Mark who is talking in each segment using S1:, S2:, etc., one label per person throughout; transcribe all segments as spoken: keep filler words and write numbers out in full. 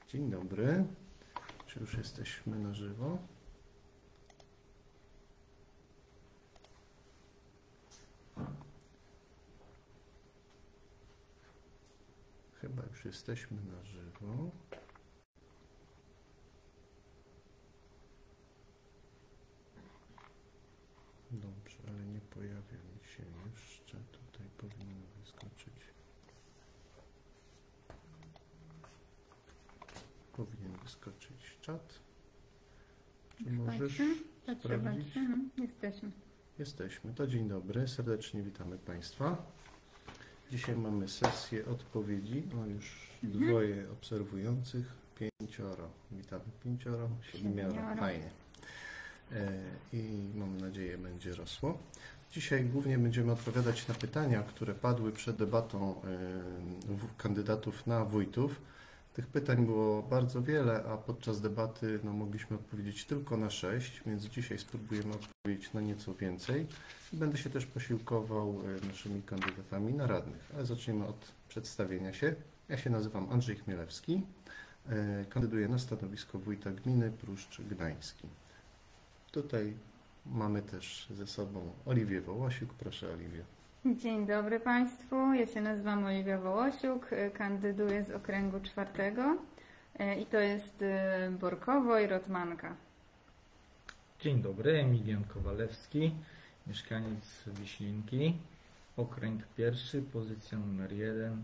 S1: Dzień dobry. Czy już jesteśmy na żywo? Chyba już jesteśmy na żywo. Dobrze, ale nie pojawia mi się jeszcze. Tutaj powinno wyskoczyć. Powinien wyskoczyć czat. Czy możesz sprawdzić?
S2: Jesteśmy.
S1: Jesteśmy. To dzień dobry. Serdecznie witamy Państwa. Dzisiaj mamy sesję odpowiedzi. O, już dwoje obserwujących. Pięcioro. Witamy pięcioro. Siedmioro. Fajnie. I mam nadzieję, będzie rosło. Dzisiaj głównie będziemy odpowiadać na pytania, które padły przed debatą kandydatów na wójtów. Tych pytań było bardzo wiele, a podczas debaty no, mogliśmy odpowiedzieć tylko na sześć, więc dzisiaj spróbujemy odpowiedzieć na nieco więcej. I będę się też posiłkował naszymi kandydatami na radnych, ale zaczniemy od przedstawienia się. Ja się nazywam Andrzej Chmielewski, kandyduję na stanowisko wójta gminy Pruszcz Gdański. Tutaj mamy też ze sobą Oliwię Wołosiuk. Proszę, Oliwię.
S2: Dzień dobry Państwu. Ja się nazywam Oliwia Wołosiuk, kandyduję z okręgu czwartego i to jest Borkowo i Rotmanka.
S3: Dzień dobry, Emilian Kowalewski, mieszkaniec Wiślinki, okręg pierwszy, pozycja numer jeden.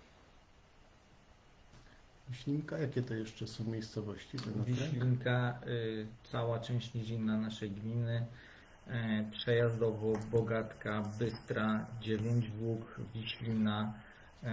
S1: Wiślinka, jakie to jeszcze są miejscowości? Ten
S3: Wiślinka, y, cała część nizinna naszej gminy, y, przejazdowo Bogatka, Bystra, Dziewięć-Włóg, Wiślina, y, y,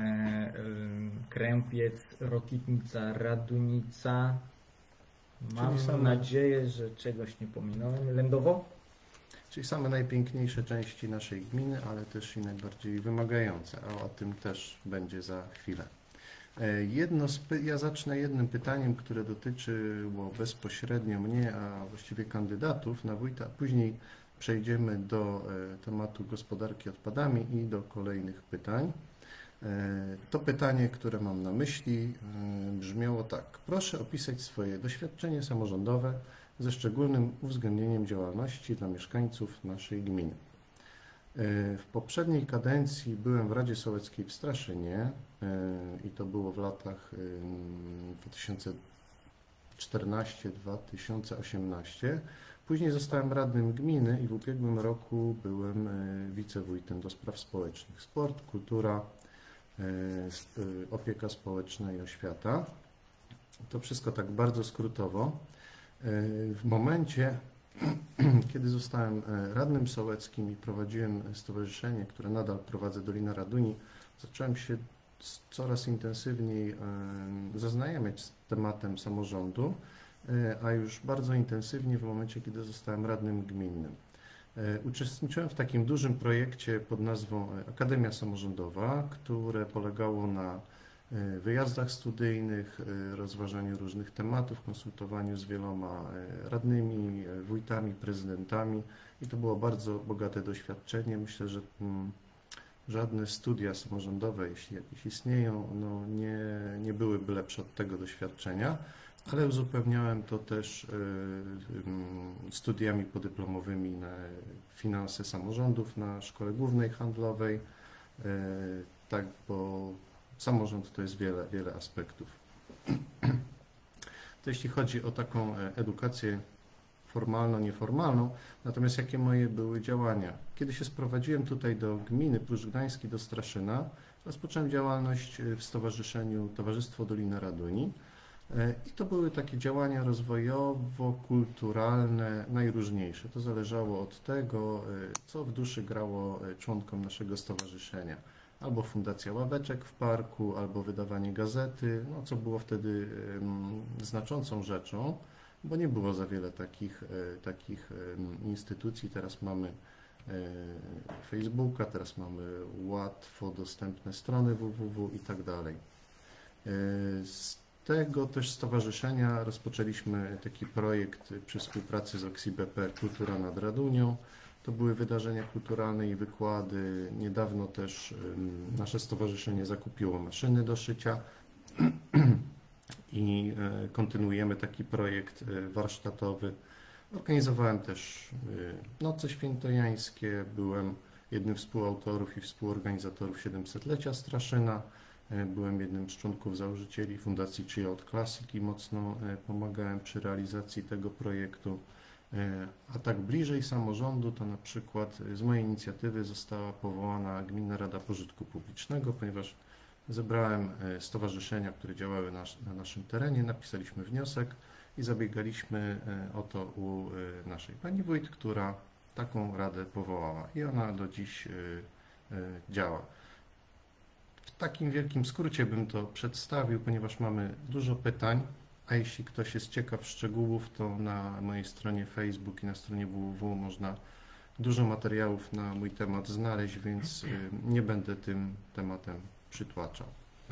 S3: Krępiec, Rokitnica, Radunica. Mam
S1: same...
S3: nadzieję, że czegoś nie pominąłem. Lędowo?
S1: Czyli same najpiękniejsze części naszej gminy, ale też i najbardziej wymagające, a o tym też będzie za chwilę. Jedno z, ja zacznę jednym pytaniem, które dotyczyło bezpośrednio mnie, a właściwie kandydatów na wójta. Później przejdziemy do tematu gospodarki odpadami i do kolejnych pytań. To pytanie, które mam na myśli, brzmiało tak. Proszę opisać swoje doświadczenie samorządowe ze szczególnym uwzględnieniem działalności dla mieszkańców naszej gminy. W poprzedniej kadencji byłem w Radzie Sołeckiej w Straszynie i to było w latach dwa tysiące czternastym do dwa tysiące osiemnastego. Później zostałem radnym gminy i w ubiegłym roku byłem wicewójtem do spraw społecznych. Sport, kultura, opieka społeczna i oświata. To wszystko tak bardzo skrótowo. W momencie, kiedy zostałem radnym sołeckim i prowadziłem stowarzyszenie, które nadal prowadzę, Dolina Raduni, zacząłem się coraz intensywniej zaznajamiać z tematem samorządu, a już bardzo intensywnie w momencie, kiedy zostałem radnym gminnym. Uczestniczyłem w takim dużym projekcie pod nazwą Akademia Samorządowa, które polegało na wyjazdach studyjnych, rozważaniu różnych tematów, konsultowaniu z wieloma radnymi, wójtami, prezydentami i to było bardzo bogate doświadczenie. Myślę, że żadne studia samorządowe, jeśli jakieś istnieją, no nie, nie byłyby lepsze od tego doświadczenia, ale uzupełniałem to też studiami podyplomowymi na finanse samorządów na Szkole Głównej Handlowej, tak, bo samorząd to jest wiele, wiele aspektów. To jeśli chodzi o taką edukację formalno-nieformalną, natomiast jakie moje były działania? Kiedy się sprowadziłem tutaj do gminy Pruszcz Gdański, do Straszyna, rozpocząłem działalność w stowarzyszeniu Towarzystwo Dolina Raduni i to były takie działania rozwojowo-kulturalne najróżniejsze. To zależało od tego, co w duszy grało członkom naszego stowarzyszenia. Albo Fundacja Ławeczek w parku, albo wydawanie gazety, no, co było wtedy um, znaczącą rzeczą, bo nie było za wiele takich, e, takich e, instytucji. Teraz mamy e, Facebooka, teraz mamy łatwo dostępne strony www i tak dalej. Z tego też stowarzyszenia rozpoczęliśmy taki projekt przy współpracy z OXIBP Kultura nad Radunią. To były wydarzenia kulturalne i wykłady. Niedawno też nasze stowarzyszenie zakupiło maszyny do szycia i kontynuujemy taki projekt warsztatowy. Organizowałem też noce świętojańskie, byłem jednym z współautorów i współorganizatorów siedemsetlecia Straszyna. Byłem jednym z członków założycieli Fundacji Chillout Classic i mocno pomagałem przy realizacji tego projektu. A tak bliżej samorządu, to na przykład z mojej inicjatywy została powołana Gminna Rada Pożytku Publicznego, ponieważ zebrałem stowarzyszenia, które działały na, na naszym terenie, napisaliśmy wniosek i zabiegaliśmy o to u naszej pani wójt, która taką radę powołała i ona do dziś działa. W takim wielkim skrócie bym to przedstawił, ponieważ mamy dużo pytań, a jeśli ktoś jest ciekaw szczegółów, to na mojej stronie Facebook i na stronie w w w można dużo materiałów na mój temat znaleźć, więc nie będę tym tematem przytłaczał.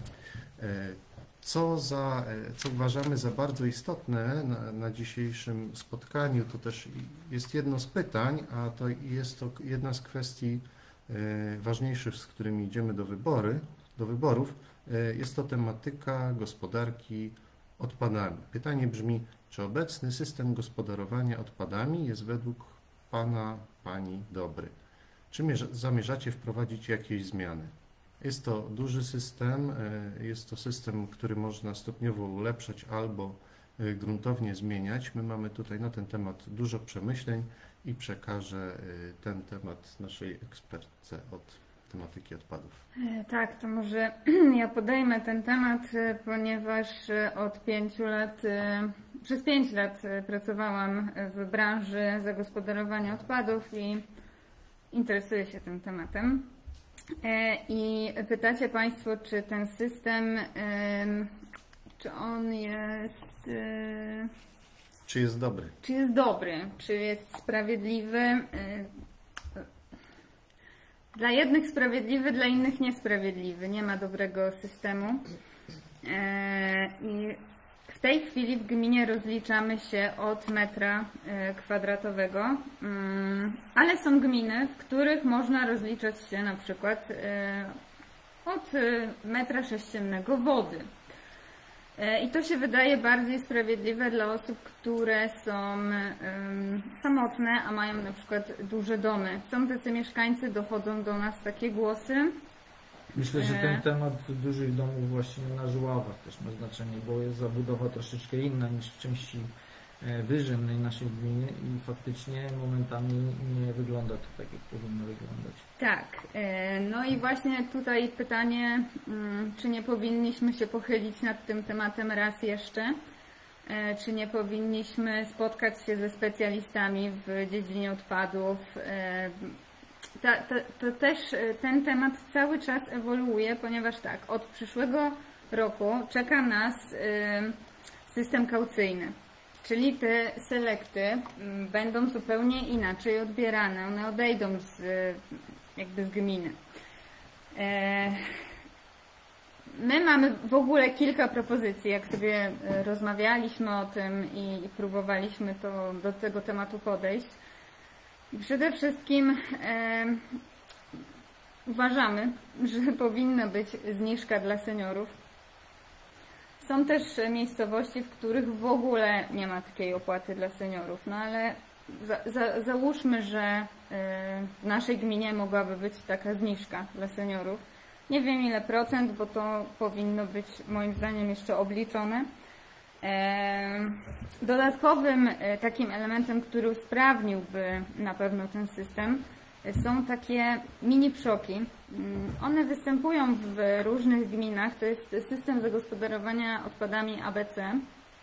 S1: Co, za, co uważamy za bardzo istotne na, na dzisiejszym spotkaniu, to też jest jedno z pytań, a to jest to jedna z kwestii ważniejszych, z którymi idziemy do, wybory, do wyborów. Jest to tematyka gospodarki odpadami. Pytanie brzmi, czy obecny system gospodarowania odpadami jest według Pana, Pani dobry? Czy zamierzacie wprowadzić jakieś zmiany? Jest to duży system, jest to system, który można stopniowo ulepszać albo gruntownie zmieniać. My mamy tutaj na ten temat dużo przemyśleń i przekażę ten temat naszej ekspertce od tematyki odpadów.
S2: Tak, to może ja podejmę ten temat, ponieważ od pięciu lat, przez pięć lat pracowałam w branży zagospodarowania odpadów i interesuję się tym tematem. I pytacie Państwo, czy ten system, czy on jest...
S1: Czy jest dobry?
S2: Czy jest dobry, czy jest sprawiedliwy. Dla jednych sprawiedliwy, dla innych niesprawiedliwy. Nie ma dobrego systemu. I w tej chwili w gminie rozliczamy się od metra kwadratowego, ale są gminy, w których można rozliczać się na przykład od metra sześciennego wody. I to się wydaje bardziej sprawiedliwe dla osób, które są samotne, a mają na przykład duże domy. Są tacy mieszkańcy, dochodzą do nas takie głosy.
S3: Myślę, że ten temat dużych domów właśnie na Żuławach też ma znaczenie, bo jest zabudowa troszeczkę inna niż w części wyżynnej naszej gminy i faktycznie momentami nie wygląda to tak, jak powinno wyglądać.
S2: Tak, no i właśnie tutaj pytanie, czy nie powinniśmy się pochylić nad tym tematem raz jeszcze, czy nie powinniśmy spotkać się ze specjalistami w dziedzinie odpadów. Ta, to, to też ten temat cały czas ewoluuje, ponieważ tak, od przyszłego roku czeka nas system kaucyjny. Czyli te selekty będą zupełnie inaczej odbierane, one odejdą z, jakby z gminy. My mamy w ogóle kilka propozycji, jak sobie rozmawialiśmy o tym i, i próbowaliśmy to, do tego tematu podejść. Przede wszystkim e, uważamy, że powinna być zniżka dla seniorów. Są też miejscowości, w których w ogóle nie ma takiej opłaty dla seniorów, no ale za, za, załóżmy, że w naszej gminie mogłaby być taka zniżka dla seniorów. Nie wiem ile procent, bo to powinno być moim zdaniem jeszcze obliczone. Dodatkowym takim elementem, który usprawniłby na pewno ten system, są takie mini przoki. One występują w różnych gminach. To jest system zagospodarowania odpadami A B C.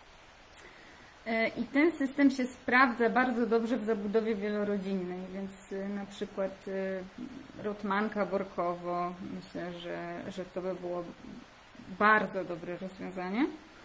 S2: I ten system się sprawdza bardzo dobrze w zabudowie wielorodzinnej, więc na przykład Rotmanka, Borkowo, myślę, że, że to by było bardzo dobre rozwiązanie.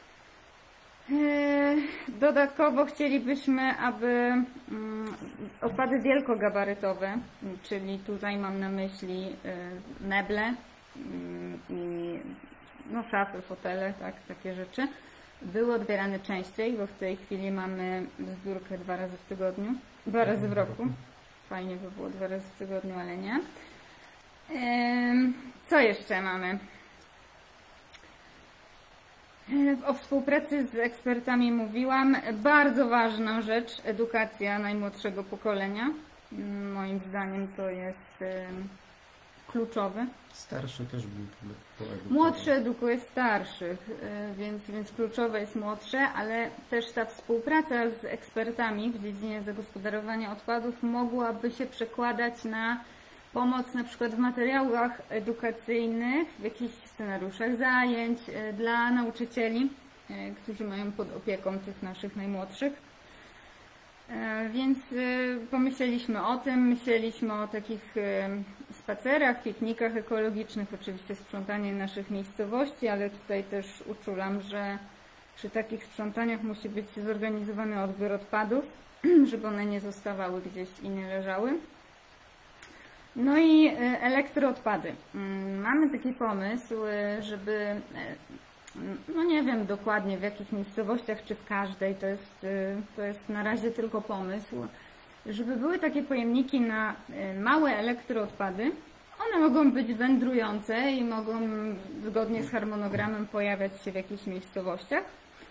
S2: Dodatkowo chcielibyśmy, aby odpady wielkogabarytowe, czyli tutaj mam na myśli meble i no, szafy, fotele, tak, takie rzeczy, były odbierane częściej, bo w tej chwili mamy zbiórkę dwa razy w tygodniu, dwa razy w roku. Fajnie by było dwa razy w tygodniu, ale nie. Co jeszcze mamy? O współpracy z ekspertami mówiłam. Bardzo ważna rzecz, edukacja najmłodszego pokolenia. Moim zdaniem to jest kluczowe.
S1: Starszy też był poedukowany.
S2: Młodszy edukuje starszych, więc, więc kluczowe jest młodsze, ale też ta współpraca z ekspertami w dziedzinie zagospodarowania odpadów mogłaby się przekładać na pomoc na przykład w materiałach edukacyjnych, w jakichś scenariuszach zajęć dla nauczycieli, którzy mają pod opieką tych naszych najmłodszych. Więc pomyśleliśmy o tym, myśleliśmy o takich spacerach, piknikach ekologicznych, oczywiście sprzątanie naszych miejscowości, ale tutaj też uczulam, że przy takich sprzątaniach musi być zorganizowany odbiór odpadów, żeby one nie zostawały gdzieś i nie leżały. No i elektroodpady. Mamy taki pomysł, żeby, no nie wiem dokładnie w jakich miejscowościach, czy w każdej, to jest, to jest na razie tylko pomysł, żeby były takie pojemniki na małe elektroodpady. One mogą być wędrujące i mogą zgodnie z harmonogramem pojawiać się w jakichś miejscowościach.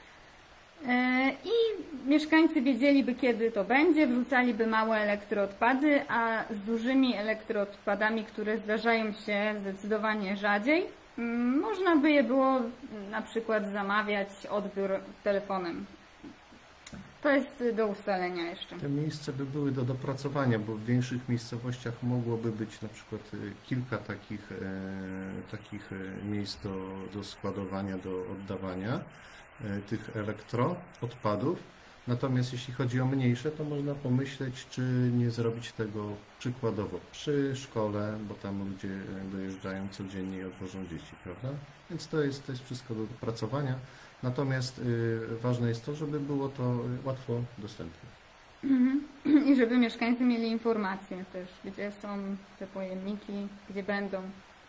S2: I mieszkańcy wiedzieliby, kiedy to będzie, wrzucaliby małe elektroodpady, a z dużymi elektroodpadami, które zdarzają się zdecydowanie rzadziej, można by je było na przykład zamawiać odbiór telefonem. To jest do ustalenia jeszcze.
S1: Te miejsca by były do dopracowania, bo w większych miejscowościach mogłoby być na przykład kilka takich, e, takich miejsc do, do składowania, do oddawania tych elektroodpadów. Natomiast jeśli chodzi o mniejsze, to można pomyśleć, czy nie zrobić tego przykładowo przy szkole, bo tam ludzie dojeżdżają codziennie i odwożą dzieci, prawda? Więc to jest, to jest wszystko do dopracowania. Natomiast y, ważne jest to, żeby było to łatwo dostępne.
S2: Mhm. I żeby mieszkańcy mieli informacje też, gdzie są te pojemniki, gdzie będą.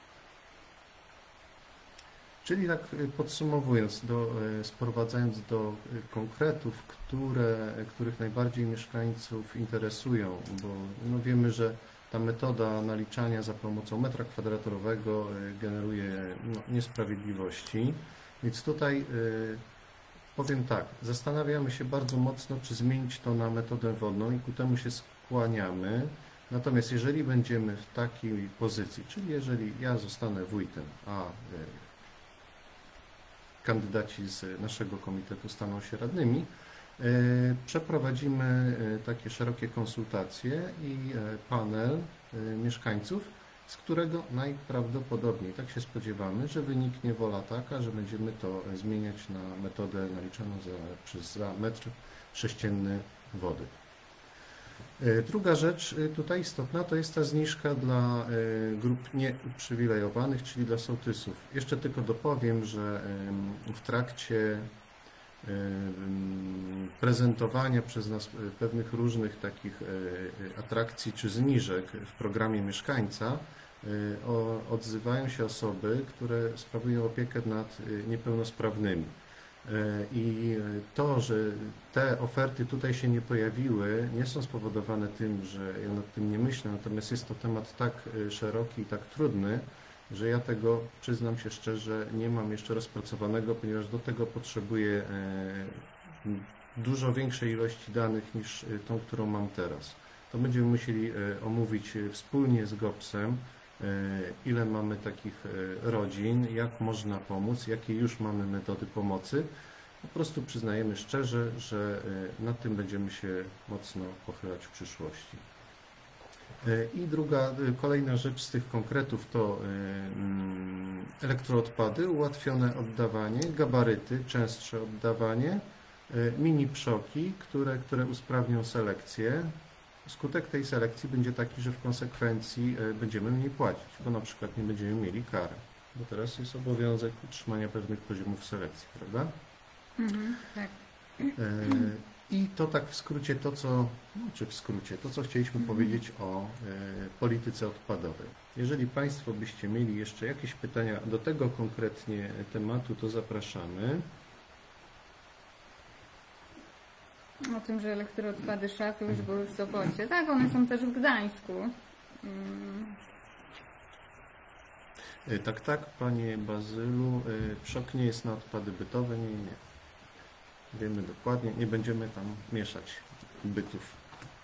S1: Czyli tak podsumowując, do, sprowadzając do konkretów, które, których najbardziej mieszkańców interesują, bo no wiemy, że ta metoda naliczania za pomocą metra kwadratorowego generuje no, niesprawiedliwości, więc tutaj powiem tak, zastanawiamy się bardzo mocno, czy zmienić to na metodę wodną i ku temu się skłaniamy. Natomiast jeżeli będziemy w takiej pozycji, czyli jeżeli ja zostanę wójtem, a kandydaci z naszego komitetu staną się radnymi, przeprowadzimy takie szerokie konsultacje i panel mieszkańców, z którego najprawdopodobniej, tak się spodziewamy, że wyniknie wola taka, że będziemy to zmieniać na metodę naliczaną za, przez, za metr sześcienny wody. Druga rzecz tutaj istotna to jest ta zniżka dla grup nieuprzywilejowanych, czyli dla sołtysów. Jeszcze tylko dopowiem, że w trakcie prezentowania przez nas pewnych różnych takich atrakcji czy zniżek w programie mieszkańca odzywają się osoby, które sprawują opiekę nad niepełnosprawnymi. I to, że te oferty tutaj się nie pojawiły, nie są spowodowane tym, że ja nad tym nie myślę, natomiast jest to temat tak szeroki i tak trudny, że ja tego, przyznam się szczerze, nie mam jeszcze rozpracowanego, ponieważ do tego potrzebuję dużo większej ilości danych niż tą, którą mam teraz. To będziemy musieli omówić wspólnie z gopsem, ile mamy takich rodzin, jak można pomóc, jakie już mamy metody pomocy. Po prostu przyznajemy szczerze, że nad tym będziemy się mocno pochylać w przyszłości. I druga, kolejna rzecz z tych konkretów to elektroodpady, ułatwione oddawanie, gabaryty, częstsze oddawanie, mini przoki, które, które usprawnią selekcję. Skutek tej selekcji będzie taki, że w konsekwencji będziemy mniej płacić, bo na przykład nie będziemy mieli kary, bo teraz jest obowiązek utrzymania pewnych poziomów selekcji, prawda?
S2: Mhm, tak.
S1: I to tak w skrócie to, co, no, czy w skrócie, to, co chcieliśmy mhm. powiedzieć o polityce odpadowej. Jeżeli Państwo byście mieli jeszcze jakieś pytania do tego konkretnie tematu, to zapraszamy.
S2: O tym, że elektroodpady szafy już były w Sopocie. Tak, one są też w Gdańsku.
S1: Tak, tak, panie Bazylu, PSZOK nie jest na odpady bytowe, nie, nie. Wiemy dokładnie, nie będziemy tam mieszać bytów.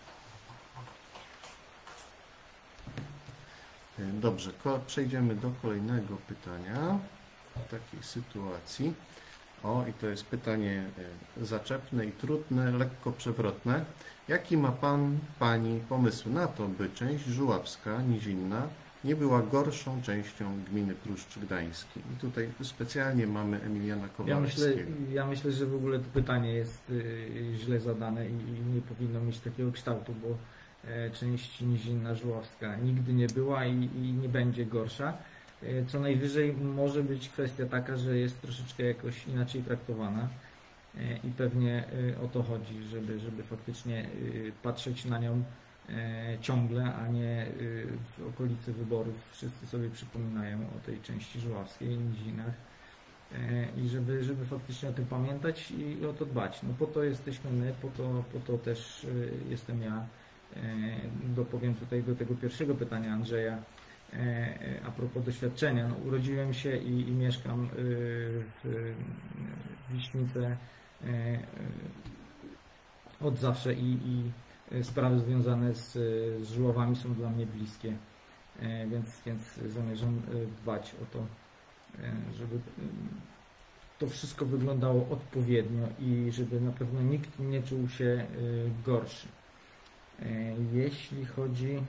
S1: Dobrze, przejdziemy do kolejnego pytania w takiej sytuacji. O, i to jest pytanie zaczepne i trudne, lekko przewrotne. Jaki ma Pan, Pani pomysł na to, by część żuławska, nizinna, nie była gorszą częścią gminy Pruszcz Gdański? I tutaj specjalnie mamy Emiliana Kowalewskiego.
S3: Ja myślę, ja myślę, że w ogóle to pytanie jest źle zadane i nie powinno mieć takiego kształtu, bo część nizinna żuławska nigdy nie była i, i nie będzie gorsza. Co najwyżej może być kwestia taka, że jest troszeczkę jakoś inaczej traktowana i pewnie o to chodzi, żeby, żeby faktycznie patrzeć na nią ciągle, a nie w okolicy wyborów wszyscy sobie przypominają o tej części żuławskiej, nizinach i żeby, żeby faktycznie o tym pamiętać i o to dbać. No po to jesteśmy my, po to, po to też jestem ja. Dopowiem tutaj do tego pierwszego pytania Andrzeja a propos doświadczenia. No, urodziłem się i, i mieszkam w Wiśnicy od zawsze i, i sprawy związane z, z żuławami są dla mnie bliskie, więc, więc zamierzam dbać o to, żeby to wszystko wyglądało odpowiednio i żeby na pewno nikt nie czuł się gorszy. Jeśli chodzi,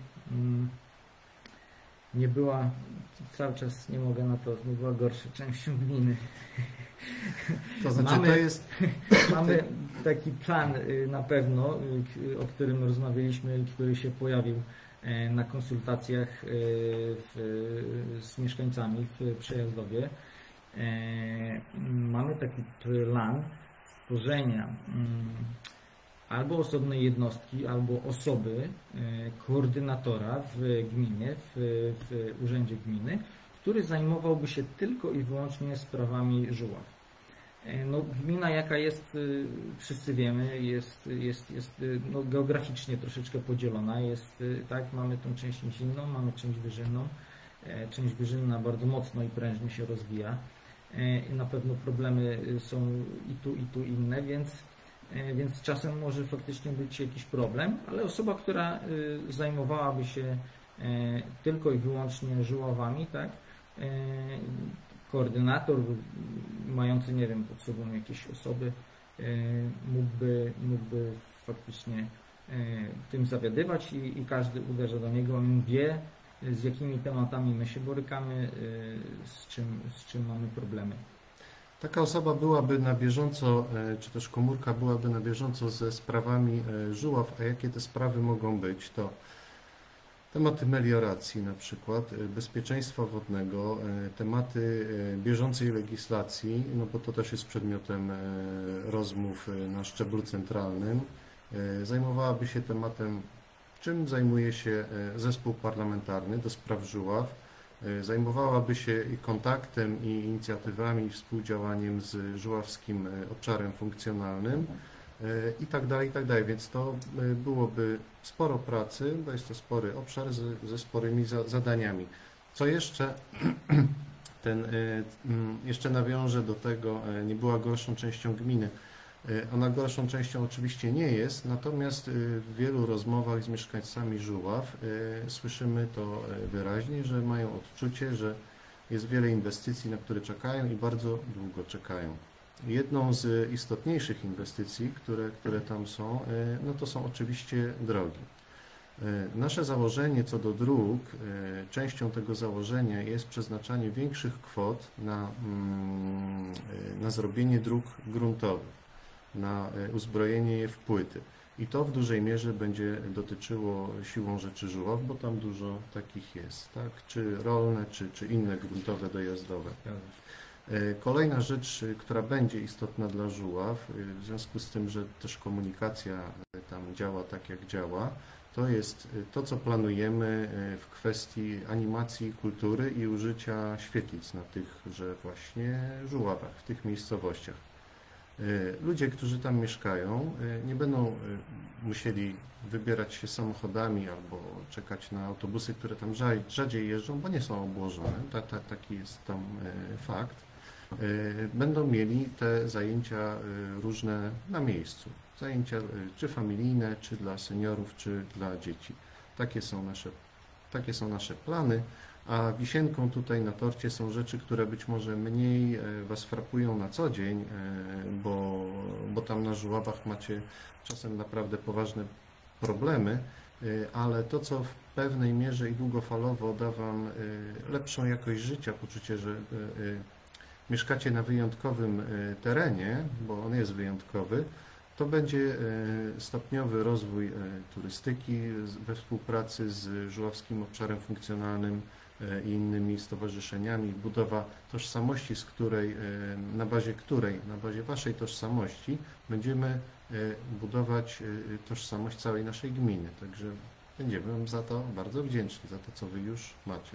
S3: nie była, cały czas nie mogę na to, nie była gorsza częścią gminy.
S1: To znaczy
S3: mamy,
S1: to jest...
S3: mamy taki plan na pewno, o którym rozmawialiśmy, który się pojawił na konsultacjach w, z mieszkańcami w Przejazdowie. Mamy taki plan stworzenia albo osobnej jednostki, albo osoby, koordynatora w gminie, w, w urzędzie gminy, który zajmowałby się tylko i wyłącznie sprawami żuław. No, gmina jaka jest, wszyscy wiemy, jest, jest, jest no, geograficznie troszeczkę podzielona. Jest, tak, mamy tą część nizinną, mamy część wyżynną. Część wyżynna bardzo mocno i prężnie się rozwija. Na pewno problemy są i tu, i tu inne, więc Więc czasem może faktycznie być jakiś problem, ale osoba, która zajmowałaby się tylko i wyłącznie żuławami, tak, koordynator mający, nie wiem, pod sobą jakieś osoby, mógłby, mógłby faktycznie tym zawiadywać i, i każdy uderza do niego, on wie, z jakimi tematami my się borykamy, z czym, z czym mamy problemy.
S1: Taka osoba byłaby na bieżąco, czy też komórka byłaby na bieżąco ze sprawami żuław, a jakie te sprawy mogą być, to tematy melioracji na przykład, bezpieczeństwa wodnego, tematy bieżącej legislacji, no bo to też jest przedmiotem rozmów na szczeblu centralnym. Zajmowałaby się tematem, czym zajmuje się zespół parlamentarny do spraw żuław. Zajmowałaby się i kontaktem, i inicjatywami, i współdziałaniem z żuławskim obszarem funkcjonalnym i tak dalej, i tak dalej. Więc to byłoby sporo pracy, bo jest to spory obszar z, ze sporymi za, zadaniami. Co jeszcze, ten, jeszcze nawiążę do tego, nie była gorszą częścią gminy. Ona gorszą częścią oczywiście nie jest, natomiast w wielu rozmowach z mieszkańcami Żuław słyszymy to wyraźnie, że mają odczucie, że jest wiele inwestycji, na które czekają i bardzo długo czekają. Jedną z istotniejszych inwestycji, które, które tam są, no to są oczywiście drogi. Nasze założenie co do dróg, częścią tego założenia jest przeznaczanie większych kwot na, na zrobienie dróg gruntowych, na uzbrojenie je w płyty. I to w dużej mierze będzie dotyczyło siłą rzeczy Żuław, bo tam dużo takich jest, tak? Czy rolne, czy, czy inne gruntowe, dojazdowe. Kolejna rzecz, która będzie istotna dla Żuław, w związku z tym, że też komunikacja tam działa tak, jak działa, to jest to, co planujemy w kwestii animacji kultury i użycia świetlic na tychże właśnie Żuławach, w tych miejscowościach. Ludzie, którzy tam mieszkają, nie będą musieli wybierać się samochodami albo czekać na autobusy, które tam rzadziej jeżdżą, bo nie są obłożone. Ta, ta, taki jest tam fakt. Będą mieli te zajęcia różne na miejscu. Zajęcia czy familijne, czy dla seniorów, czy dla dzieci. Takie są nasze, takie są nasze plany. A wisienką tutaj na torcie są rzeczy, które być może mniej Was frapują na co dzień, bo, bo tam na Żuławach macie czasem naprawdę poważne problemy, ale to, co w pewnej mierze i długofalowo da Wam lepszą jakość życia, poczucie, że mieszkacie na wyjątkowym terenie, bo on jest wyjątkowy, to będzie stopniowy rozwój turystyki we współpracy z Żuławskim Obszarem Funkcjonalnym i innymi stowarzyszeniami, budowa tożsamości, z której, na bazie której, na bazie Waszej tożsamości będziemy budować tożsamość całej naszej gminy. Także będziemy Wam za to bardzo wdzięczni, za to, co Wy już macie.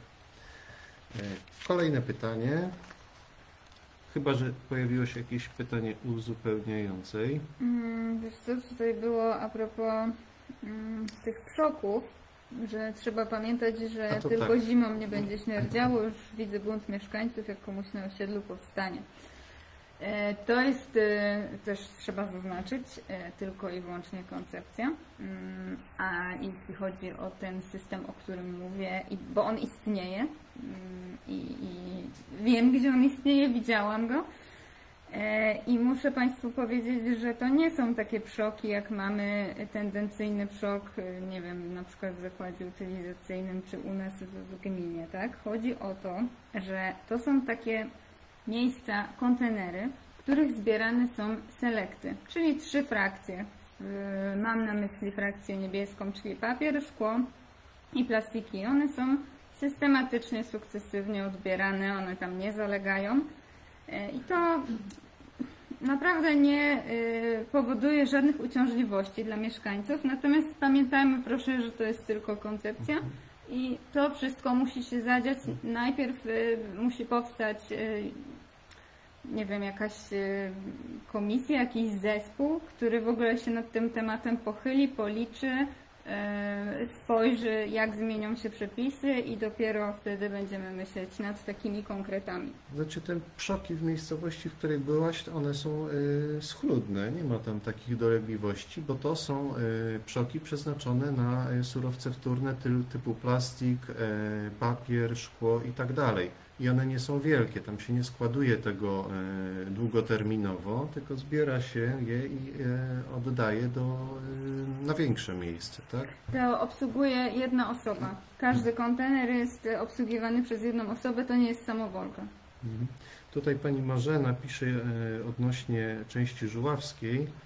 S1: Kolejne pytanie. Chyba że pojawiło się jakieś pytanie uzupełniające.
S2: Mm, wiesz co, tutaj było a propos mm, tych przoków, że trzeba pamiętać, że tylko
S1: tak.
S2: Zimą nie będzie śmierdziało. Już widzę bunt mieszkańców, jak komuś na osiedlu powstanie. E, to jest e, też trzeba zaznaczyć, e, tylko i wyłącznie koncepcja. Mm, a jeśli chodzi o ten system, o którym mówię, i, bo on istnieje mm, i, i wiem, gdzie on istnieje, widziałam go. I muszę Państwu powiedzieć, że to nie są takie przoki, jak mamy tendencyjny przok, nie wiem, na przykład w zakładzie utylizacyjnym czy u nas w, w gminie, tak? Chodzi o to, że to są takie miejsca, kontenery, w których zbierane są selekty, czyli trzy frakcje. Mam na myśli frakcję niebieską, czyli papier, szkło i plastiki. One są systematycznie, sukcesywnie odbierane, one tam nie zalegają. I to naprawdę nie powoduje żadnych uciążliwości dla mieszkańców, natomiast pamiętajmy proszę, że to jest tylko koncepcja i to wszystko musi się zadziać. Najpierw musi powstać, nie wiem, jakaś komisja, jakiś zespół, który w ogóle się nad tym tematem pochyli, policzy, spojrzy, jak zmienią się przepisy i dopiero wtedy będziemy myśleć nad takimi konkretami.
S1: Znaczy te przoki w miejscowości, w której byłaś, one są y, schludne, nie ma tam takich dolegliwości, bo to są y, przoki przeznaczone na y, surowce wtórne ty, typu plastik, y, papier, szkło i tak dalej. I one nie są wielkie, tam się nie składuje tego y, długoterminowo, tylko zbiera się je i y, oddaje do, y, na większe miejsce, tak?
S2: To obsługuje jedna osoba. Każdy kontener jest obsługiwany przez jedną osobę, to nie jest samowolka.
S1: Mhm. Tutaj pani Marzena pisze y, odnośnie części żuławskiej, y,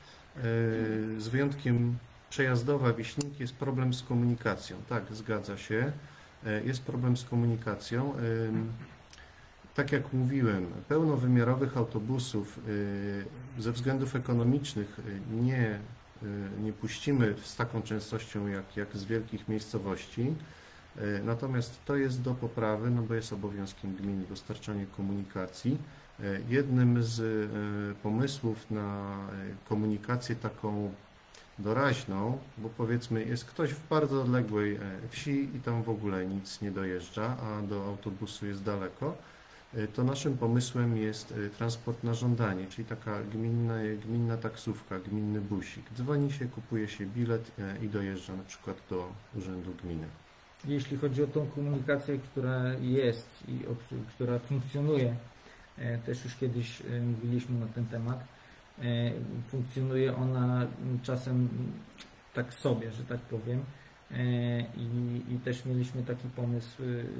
S1: z wyjątkiem przejazdowa Wiśniki jest problem z komunikacją. Tak, zgadza się, y, jest problem z komunikacją. Y, Tak jak mówiłem, pełnowymiarowych autobusów ze względów ekonomicznych nie, nie puścimy z taką częstością jak, jak z wielkich miejscowości. Natomiast to jest do poprawy, no bo jest obowiązkiem gminy dostarczanie komunikacji. Jednym z pomysłów na komunikację taką doraźną, bo powiedzmy jest ktoś w bardzo odległej wsi i tam w ogóle nic nie dojeżdża, a do autobusu jest daleko, to naszym pomysłem jest transport na żądanie, czyli taka gminna, gminna taksówka, gminny busik. Dzwoni się, kupuje się bilet i dojeżdża na przykład do urzędu gminy.
S3: Jeśli chodzi o tą komunikację, która jest i która funkcjonuje, też już kiedyś mówiliśmy na ten temat, funkcjonuje ona czasem tak sobie, że tak powiem. I, i też mieliśmy taki pomysł,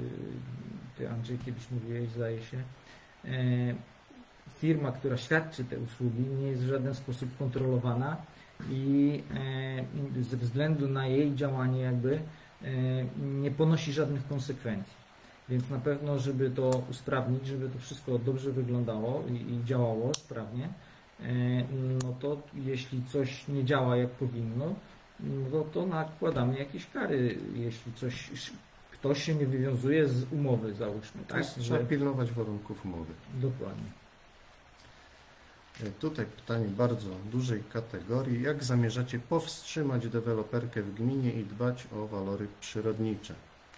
S3: Ty Andrzej kiedyś mówiłeś, zdaje się, firma, która świadczy te usługi, nie jest w żaden sposób kontrolowana i ze względu na jej działanie jakby nie ponosi żadnych konsekwencji. Więc na pewno, żeby to usprawnić, żeby to wszystko dobrze wyglądało i, i działało sprawnie, no to jeśli coś nie działa jak powinno, no to nakładamy jakieś kary, jeśli coś, ktoś się nie wywiązuje z umowy, załóżmy. Tak?
S1: Trzeba pilnować warunków umowy.
S3: Dokładnie.
S1: Tutaj pytanie bardzo dużej kategorii. Jak zamierzacie powstrzymać deweloperkę w gminie i dbać o walory przyrodnicze?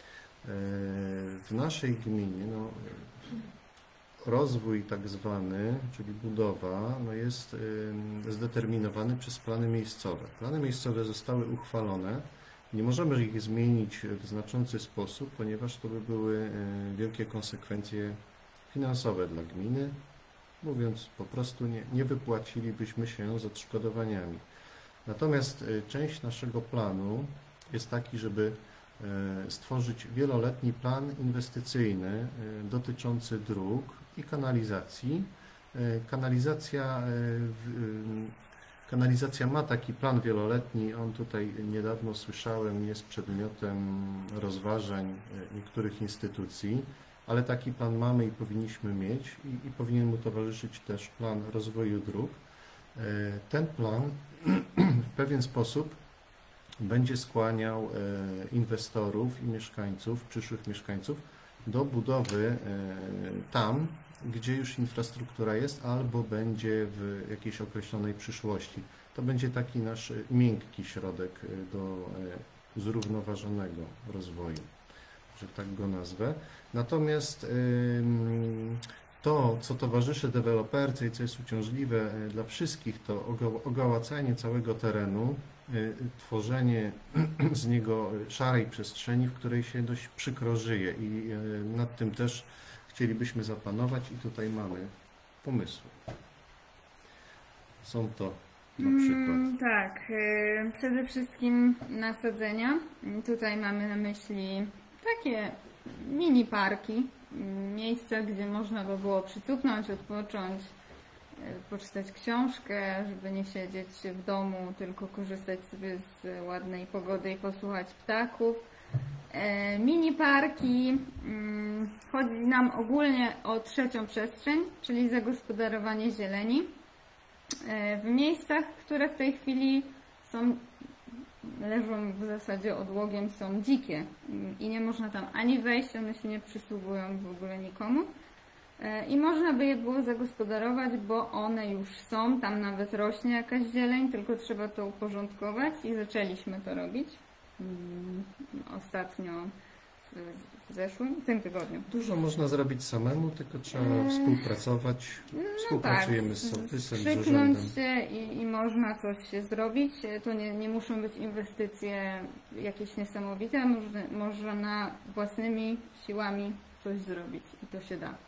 S1: W naszej gminie no, rozwój tak zwany, czyli budowa, no jest zdeterminowany przez plany miejscowe. Plany miejscowe zostały uchwalone. Nie możemy ich zmienić w znaczący sposób, ponieważ to by były wielkie konsekwencje finansowe dla gminy. Mówiąc po prostu, nie, nie wypłacilibyśmy się z odszkodowaniami. Natomiast część naszego planu jest taki, żeby stworzyć wieloletni plan inwestycyjny dotyczący dróg i kanalizacji. Kanalizacja, kanalizacja ma taki plan wieloletni, on tutaj niedawno słyszałem, jest przedmiotem rozważań niektórych instytucji, ale taki plan mamy i powinniśmy mieć i, i powinien mu towarzyszyć też plan rozwoju dróg. Ten plan w pewien sposób będzie skłaniał inwestorów i mieszkańców, przyszłych mieszkańców do budowy tam, gdzie już infrastruktura jest, albo będzie w jakiejś określonej przyszłości. To będzie taki nasz miękki środek do zrównoważonego rozwoju, że tak go nazwę. Natomiast to, co towarzyszy deweloperce i co jest uciążliwe dla wszystkich, to ogołacanie całego terenu, tworzenie z niego szarej przestrzeni, w której się dość przykro żyje i nad tym też chcielibyśmy zapanować i tutaj mamy pomysły. Są to na przykład...
S2: Mm, tak, przede wszystkim nasadzenia. Tutaj mamy na myśli takie mini parki, miejsca, gdzie można by było przycupnąć, odpocząć, poczytać książkę, żeby nie siedzieć w domu, tylko korzystać sobie z ładnej pogody i posłuchać ptaków. Mini parki, chodzi nam ogólnie o trzecią przestrzeń, czyli zagospodarowanie zieleni w miejscach, które w tej chwili są, leżą w zasadzie odłogiem, są dzikie i nie można tam ani wejść, one się nie przysługują w ogóle nikomu. I można by je było zagospodarować, bo one już są, tam nawet rośnie jakaś zieleń, tylko trzeba to uporządkować i zaczęliśmy to robić ostatnio w zeszłym, w tym tygodniu.
S1: Dużo można zrobić samemu, tylko trzeba eee, współpracować. Współpracujemy
S2: no tak,
S1: z sołtysem, z
S2: krzyknąć
S1: urzędem.
S2: się i, i można coś zrobić. To nie, nie muszą być inwestycje jakieś niesamowite, można, można własnymi siłami coś zrobić i to się da.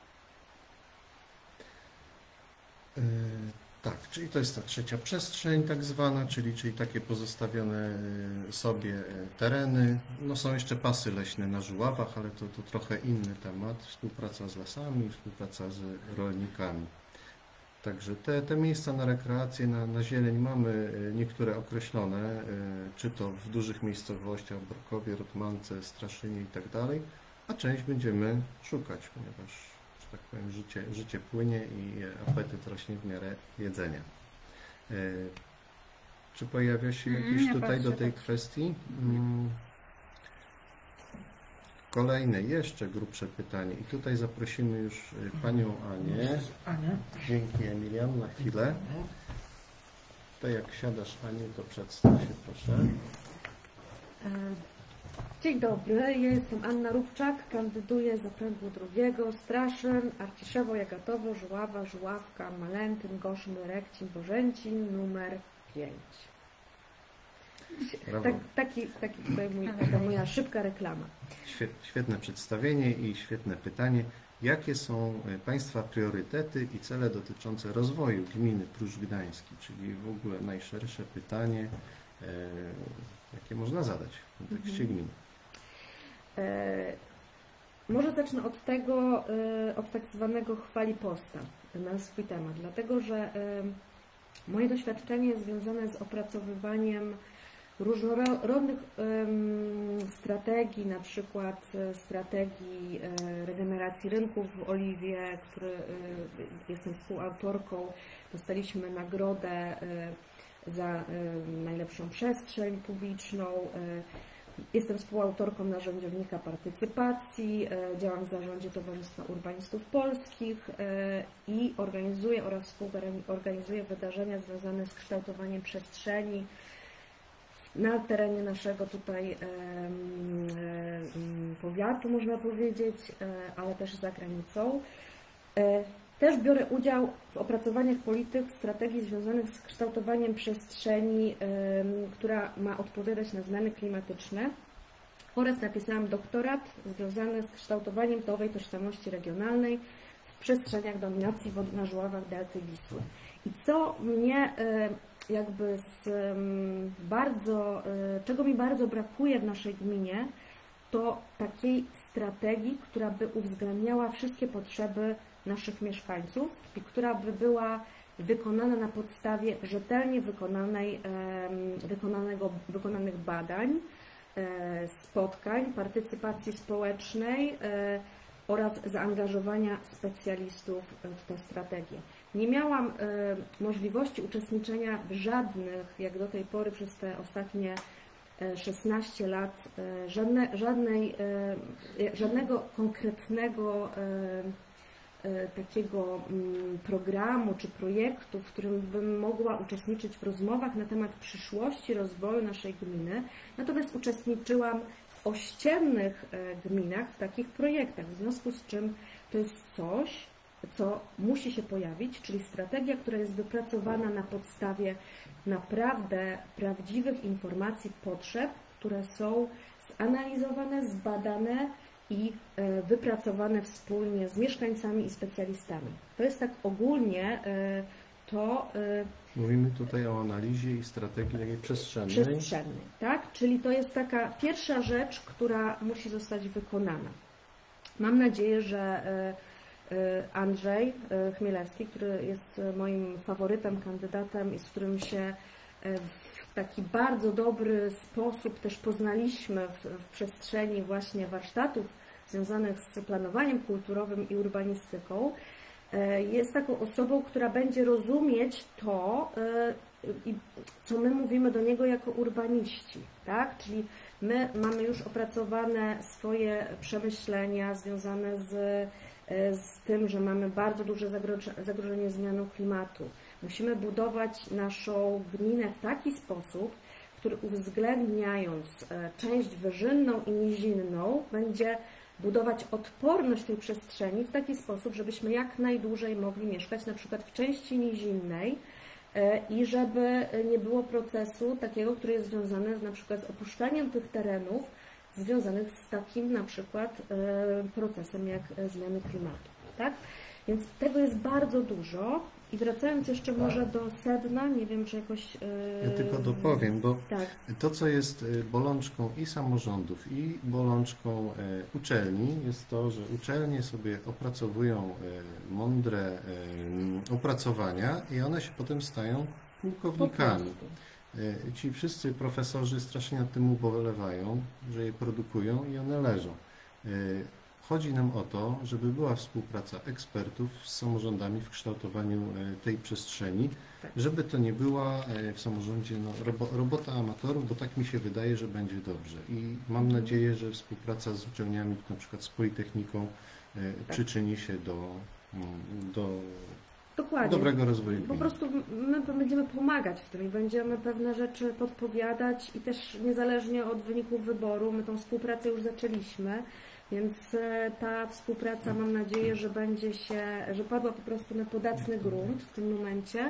S1: Tak, czyli to jest ta trzecia przestrzeń tak zwana, czyli, czyli takie pozostawione sobie tereny. No są jeszcze pasy leśne na Żuławach, ale to, to trochę inny temat. Współpraca z lasami, współpraca z rolnikami. Także te, te miejsca na rekreację, na, na zieleń mamy niektóre określone, czy to w dużych miejscowościach, Brokowie, Rotmance, Straszynie i tak dalej, a część będziemy szukać, ponieważ tak powiem, życie, życie płynie i apetyt rośnie w miarę jedzenia. E, czy pojawia się jakieś
S2: mm,
S1: tutaj
S2: patrzę,
S1: do tej
S2: patrzę.
S1: kwestii? Mm. Kolejne, jeszcze grubsze pytanie i tutaj zaprosimy już Panią Anię.
S3: Ania.
S1: Dzięki, Emilian, na chwilę. To jak siadasz, Aniu, to przedstaw się proszę.
S4: Dzień dobry, ja jestem Anna Rubczak, kandyduję z okręgu drugiego, Straszyn, Arciszewo, Jagatowo, Żuława, Żuławka, Malentyn, Goszyn, Rekcin, Bożęcin, numer pięć. Tak, taki, taki tutaj mój, taka moja szybka reklama.
S1: Świetne przedstawienie i świetne pytanie. Jakie są Państwa priorytety i cele dotyczące rozwoju gminy Pruszcz Gdański, czyli w ogóle najszersze pytanie, jakie można zadać w kontekście gminy?
S4: E, może zacznę od tego, e, od tak zwanego chwaliposta na swój temat, dlatego że e, moje doświadczenie jest związane z opracowywaniem różnorodnych e, strategii, na przykład strategii e, regeneracji rynków w Oliwie, który e, jestem współautorką. Dostaliśmy nagrodę e, za e, najlepszą przestrzeń publiczną. E, Jestem współautorką narzędziownika partycypacji, działam w zarządzie Towarzystwa Urbanistów Polskich i organizuję oraz współorganizuję wydarzenia związane z kształtowaniem przestrzeni na terenie naszego tutaj powiatu, można powiedzieć, ale też za granicą. Też biorę udział w opracowaniach polityk, strategii związanych z kształtowaniem przestrzeni, która ma odpowiadać na zmiany klimatyczne, oraz napisałam doktorat związany z kształtowaniem nowej tożsamości regionalnej w przestrzeniach dominacji wody na Żuławach Delty Wisły. I co mnie jakby z bardzo, czego mi bardzo brakuje w naszej gminie, to takiej strategii, która by uwzględniała wszystkie potrzeby naszych mieszkańców i która by była wykonana na podstawie rzetelnie wykonanej, wykonanego, wykonanych badań, spotkań, partycypacji społecznej oraz zaangażowania specjalistów w tę strategię. Nie miałam możliwości uczestniczenia w żadnych, jak do tej pory przez te ostatnie szesnaście lat, żadne, żadnej, żadnego konkretnego takiego programu czy projektu, w którym bym mogła uczestniczyć w rozmowach na temat przyszłości rozwoju naszej gminy. Natomiast uczestniczyłam w ościennych gminach w takich projektach, w związku z czym to jest coś, co musi się pojawić, czyli strategia, która jest wypracowana na podstawie naprawdę prawdziwych informacji, potrzeb, które są zanalizowane, zbadane i wypracowane wspólnie z mieszkańcami i specjalistami. To jest tak ogólnie to...
S1: Mówimy tutaj o analizie i strategii takiej przestrzennej.
S4: Przestrzennej, tak? Czyli to jest taka pierwsza rzecz, która musi zostać wykonana. Mam nadzieję, że Andrzej Chmielewski, który jest moim faworytem, kandydatem i z którym się w taki bardzo dobry sposób też poznaliśmy w, w przestrzeni właśnie warsztatów związanych z planowaniem kulturowym i urbanistyką, jest taką osobą, która będzie rozumieć to, co my mówimy do niego jako urbaniści, tak? Czyli my mamy już opracowane swoje przemyślenia związane z, z tym, że mamy bardzo duże zagrożenie zmianą klimatu. Musimy budować naszą gminę w taki sposób, który uwzględniając część wyżynną i nizinną będzie budować odporność tej przestrzeni w taki sposób, żebyśmy jak najdłużej mogli mieszkać na przykład w części nizinnej i żeby nie było procesu takiego, który jest związany z, na przykład z opuszczaniem tych terenów związanych z takim na przykład procesem jak zmiany klimatu. Tak? Więc tego jest bardzo dużo. I wracając jeszcze może do sedna, nie wiem, czy jakoś... Yy...
S1: Ja tylko dopowiem, bo
S4: tak.
S1: to, co jest bolączką i samorządów, i bolączką uczelni, jest to, że uczelnie sobie opracowują mądre opracowania i one się potem stają pułkownikami. Ci wszyscy profesorzy strasznie nad tym ubolewają, że je produkują i one leżą. Chodzi nam o to, żeby była współpraca ekspertów z samorządami w kształtowaniu tej przestrzeni, tak. Żeby to nie była w samorządzie no, robo, robota amatorów, bo tak mi się wydaje, że będzie dobrze. I mam nadzieję, że współpraca z uczelniami, na przykład z Politechniką, tak. przyczyni się do, do
S4: Dokładnie.
S1: dobrego rozwoju
S4: Po
S1: gminy.
S4: prostu my będziemy pomagać w tym i będziemy pewne rzeczy podpowiadać i też niezależnie od wyników wyboru, my tą współpracę już zaczęliśmy. Więc ta współpraca, mam nadzieję, że będzie się, że padła po prostu na podatny grunt w tym momencie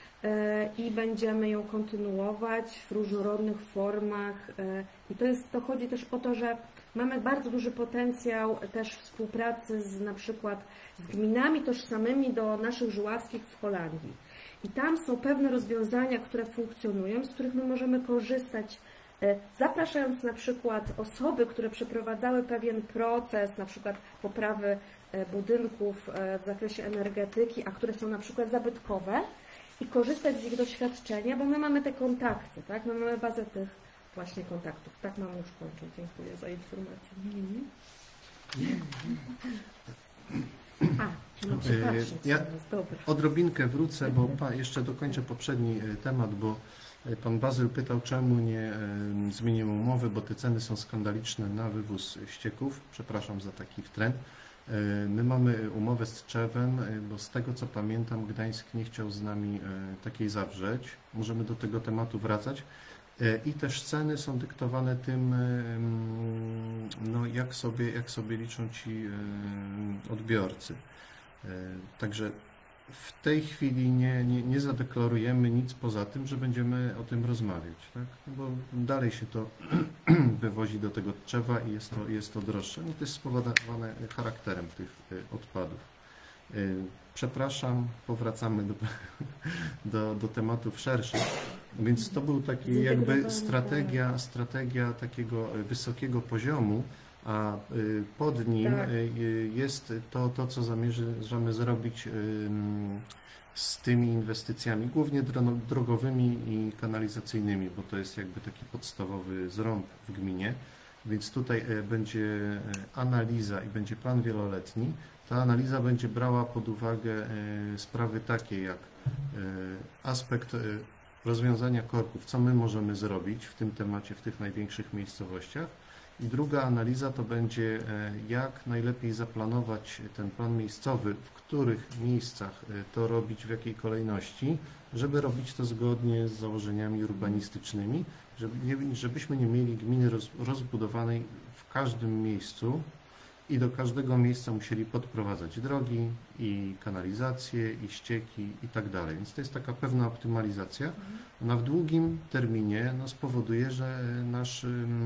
S4: i będziemy ją kontynuować w różnorodnych formach. I to jest, to chodzi też o to, że mamy bardzo duży potencjał też współpracy z na przykład z gminami tożsamymi do naszych żuławskich w Holandii. I tam są pewne rozwiązania, które funkcjonują, z których my możemy korzystać, zapraszając na przykład osoby, które przeprowadzały pewien proces, na przykład poprawy budynków w zakresie energetyki, a które są na przykład zabytkowe i korzystać z ich doświadczenia, bo my mamy te kontakty, tak? My mamy bazę tych właśnie kontaktów. Tak mam już kończyć. Dziękuję za informację. A, muszę patrzeć.
S1: Ja odrobinkę wrócę, bo pa, jeszcze dokończę poprzedni temat, bo Pan Bazyl pytał, czemu nie e, zmienimy umowy, bo te ceny są skandaliczne na wywóz ścieków. Przepraszam za taki wtręt. E, my mamy umowę z Tczewem, e, bo z tego co pamiętam Gdańsk nie chciał z nami e, takiej zawrzeć. Możemy do tego tematu wracać. E, I też ceny są dyktowane tym, e, no, jak sobie, jak sobie liczą ci e, odbiorcy. E, także w tej chwili nie, nie, nie zadeklarujemy nic poza tym, że będziemy o tym rozmawiać, tak? Bo dalej się to wywozi do tego Tczewa i jest to, jest to droższe. No to jest spowodowane charakterem tych odpadów. Przepraszam, powracamy do, do, do tematów szerszych. Więc to był taki jakby strategia, strategia takiego wysokiego poziomu, a pod nim
S4: Tak.
S1: jest to, to, co zamierzamy zrobić z tymi inwestycjami, głównie drogowymi i kanalizacyjnymi, bo to jest jakby taki podstawowy zrąb w gminie, więc tutaj będzie analiza i będzie plan wieloletni. Ta analiza będzie brała pod uwagę sprawy takie jak aspekt rozwiązania korków, co my możemy zrobić w tym temacie, w tych największych miejscowościach. I druga analiza to będzie, jak najlepiej zaplanować ten plan miejscowy, w których miejscach to robić, w jakiej kolejności, żeby robić to zgodnie z założeniami urbanistycznymi, żeby nie, żebyśmy nie mieli gminy roz, rozbudowanej w każdym miejscu i do każdego miejsca musieli podprowadzać drogi i kanalizacje i ścieki i tak dalej. Więc to jest taka pewna optymalizacja. Ona w długim terminie no, spowoduje, że nasz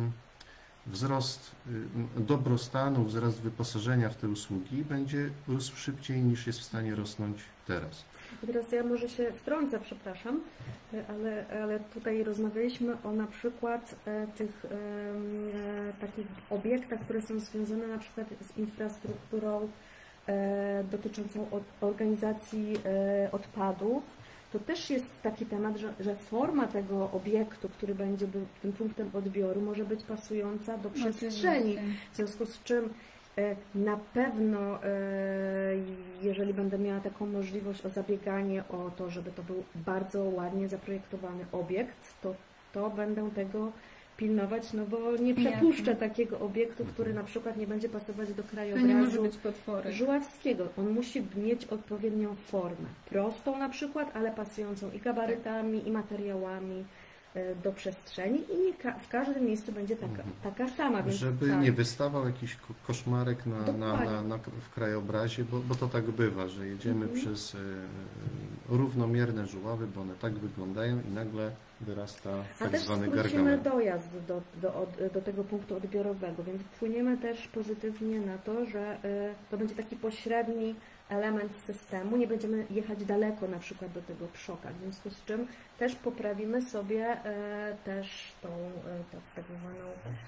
S1: wzrost dobrostanu, wzrost wyposażenia w te usługi będzie rósł szybciej niż jest w stanie rosnąć teraz.
S4: I teraz ja może się wtrącę, przepraszam, ale, ale tutaj rozmawialiśmy o na przykład e, tych e, takich obiektach, które są związane na przykład z infrastrukturą e, dotyczącą od, organizacji e, odpadów. To też jest taki temat, że, że forma tego obiektu, który będzie był tym punktem odbioru, może być pasująca do przestrzeni. W związku z czym e, na pewno, e, jeżeli będę miała taką możliwość o zabieganie o to, żeby to był bardzo ładnie zaprojektowany obiekt, to, to będę tego pilnować, no bo nie przepuszczę
S2: Jasne.
S4: takiego obiektu, który na przykład nie będzie pasować do
S2: To
S4: krajobrazu
S2: nie może być potworek.
S4: Żuławskiego. On musi mieć odpowiednią formę. Prostą na przykład, ale pasującą i gabarytami, i materiałami e, do przestrzeni i nie ka w każdym miejscu będzie taka,
S1: Mhm.
S4: taka sama. Więc
S1: Żeby
S4: tak.
S1: nie wystawał jakiś ko- koszmarek na, na,
S4: Dokładnie.
S1: na, na, w krajobrazie, bo, bo to tak bywa, że jedziemy
S4: Mhm.
S1: przez y, równomierne żuławy, bo one tak wyglądają i nagle wyrasta
S4: A
S1: tak
S4: też
S1: zwany
S4: skrócimy
S1: gargamel.
S4: dojazd do, do, od, do tego punktu odbiorowego, więc wpłyniemy też pozytywnie na to, że y, to będzie taki pośredni element systemu, nie będziemy jechać daleko na przykład do tego przoka, w związku z czym też poprawimy sobie y, też tą y, tak, tak zwaną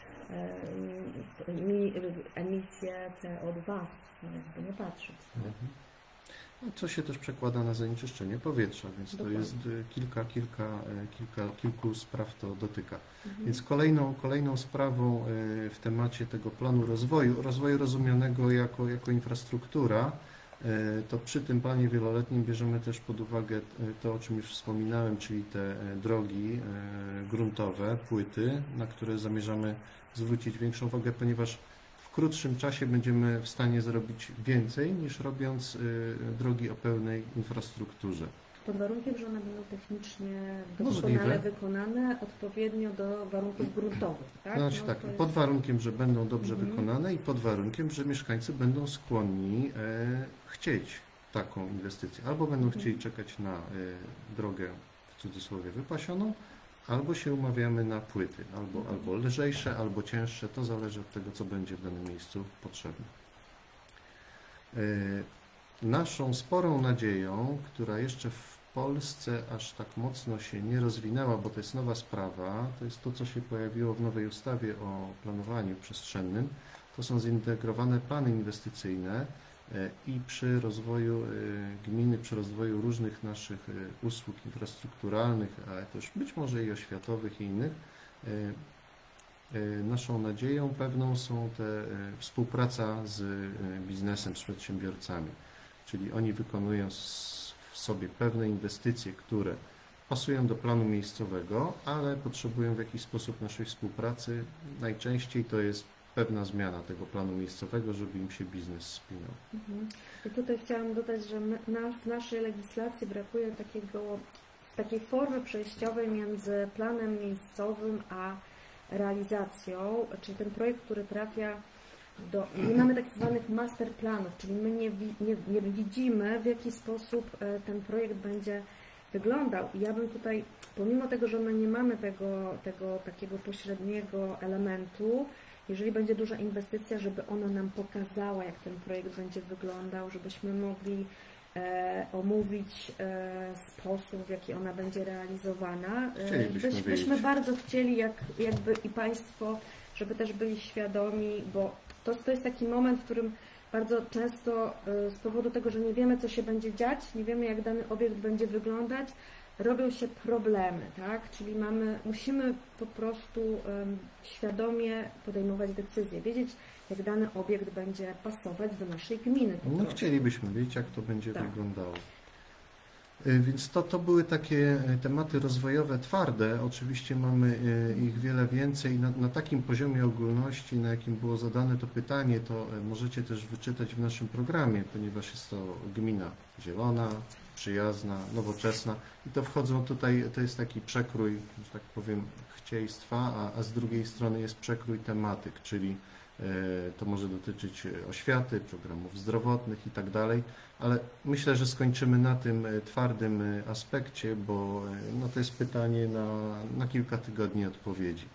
S4: y, mi, emisję C O dwa, jakby nie patrzeć.
S1: Mhm. No, co się też przekłada na zanieczyszczenie powietrza, więc to
S4: Dokładnie.
S1: jest y, kilka, kilka, y, kilka, kilku spraw to dotyka.
S4: Mhm.
S1: Więc kolejną, kolejną sprawą y, w temacie tego planu rozwoju, rozwoju rozumianego jako, jako infrastruktura, y, to przy tym planie wieloletnim bierzemy też pod uwagę y, to, o czym już wspominałem, czyli te y, drogi y, gruntowe, płyty, na które zamierzamy zwrócić większą uwagę, ponieważ w krótszym czasie będziemy w stanie zrobić więcej niż robiąc y, drogi o pełnej infrastrukturze.
S4: Pod warunkiem, że one będą technicznie
S1: Możliwe.
S4: doskonale wykonane odpowiednio do warunków gruntowych. Tak?
S1: Znaczy
S4: No
S1: tak,
S4: to jest-
S1: pod warunkiem, że będą dobrze
S4: Mhm.
S1: wykonane i pod warunkiem, że mieszkańcy będą skłonni e, chcieć taką inwestycję. Albo będą
S4: Mhm.
S1: chcieli czekać na e, drogę w cudzysłowie wypasioną, albo się umawiamy na płyty, albo,
S4: Mhm.
S1: albo lżejsze, albo cięższe, to zależy od tego, co będzie w danym miejscu potrzebne. E, naszą sporą nadzieją, która jeszcze w Polsce aż tak mocno się nie rozwinęła, bo to jest nowa sprawa, to jest to, co się pojawiło w nowej ustawie o planowaniu przestrzennym. To są zintegrowane plany inwestycyjne e, i przy rozwoju e, gminy, przy rozwoju różnych naszych e, usług infrastrukturalnych, ale też być może i oświatowych i innych, e, e, naszą nadzieją pewną są te e, współpraca z e, biznesem, z przedsiębiorcami. Czyli oni wykonują s- w sobie pewne inwestycje, które pasują do planu miejscowego, ale potrzebują w jakiś sposób naszej współpracy. Najczęściej to jest pewna zmiana tego planu miejscowego, żeby im się biznes spinał.
S4: Mhm. I tutaj chciałam dodać, że my, na, w naszej legislacji brakuje takiego, takiej formy przejściowej między planem miejscowym a realizacją, czyli ten projekt, który trafia do... Nie mamy tak zwanych master planów, czyli my nie, nie, nie widzimy, w jaki sposób ten projekt będzie wyglądał. I ja bym tutaj, pomimo tego, że my nie mamy tego, tego takiego pośredniego elementu, jeżeli będzie duża inwestycja, żeby ona nam pokazała, jak ten projekt będzie wyglądał, żebyśmy mogli e, omówić e, sposób, w jaki ona będzie realizowana. E, byś, byśmy bardzo chcieli, jak, jakby i Państwo, żeby też byli świadomi, bo to, to jest taki moment, w którym bardzo często e, z powodu tego, że nie wiemy, co się będzie dziać, nie wiemy, jak dany obiekt będzie wyglądać, robią się problemy, tak? Czyli mamy, musimy po prostu um, świadomie podejmować decyzje, wiedzieć, jak dany obiekt będzie pasować do naszej gminy.
S1: No prostu. Chcielibyśmy wiedzieć, jak to będzie tak. wyglądało. Więc to, to były takie tematy rozwojowe twarde. Oczywiście mamy ich wiele więcej. Na, na takim poziomie ogólności, na jakim było zadane to pytanie, to możecie też wyczytać w naszym programie, ponieważ jest to gmina zielona, przyjazna, nowoczesna i to wchodzą tutaj, to jest taki przekrój, że tak powiem, chcieństwa, a, a z drugiej strony jest przekrój tematyk, czyli e, to może dotyczyć oświaty, programów zdrowotnych i tak dalej, ale myślę, że skończymy na tym twardym aspekcie, bo no, to jest pytanie na, na kilka tygodni odpowiedzi.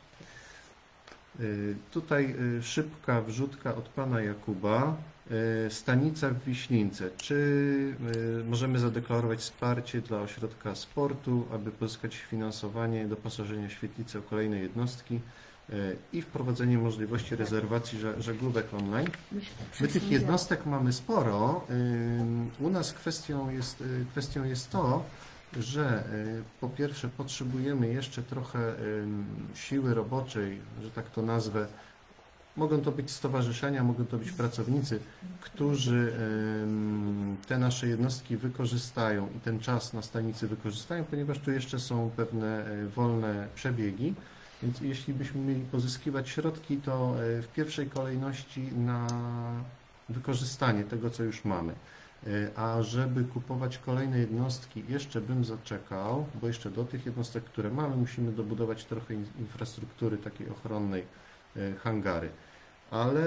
S1: E, tutaj e, szybka wrzutka od pana Jakuba. Stanica w Wiślince. Czy możemy zadeklarować wsparcie dla ośrodka sportu, aby pozyskać finansowanie doposażenia świetlicy o kolejne jednostki i wprowadzenie możliwości rezerwacji żaglówek online? My tych jednostek mamy sporo. U nas kwestią jest, kwestią jest to, że po pierwsze potrzebujemy jeszcze trochę siły roboczej, że tak to nazwę. Mogą to być stowarzyszenia, mogą to być pracownicy, którzy te nasze jednostki wykorzystają i ten czas na stanicy wykorzystają, ponieważ tu jeszcze są pewne wolne przebiegi, więc jeśli byśmy mieli pozyskiwać środki, to w pierwszej kolejności na wykorzystanie tego, co już mamy. A żeby kupować kolejne jednostki, jeszcze bym zaczekał, bo jeszcze do tych jednostek, które mamy, musimy dobudować trochę infrastruktury takiej ochronnej, hangary. Ale,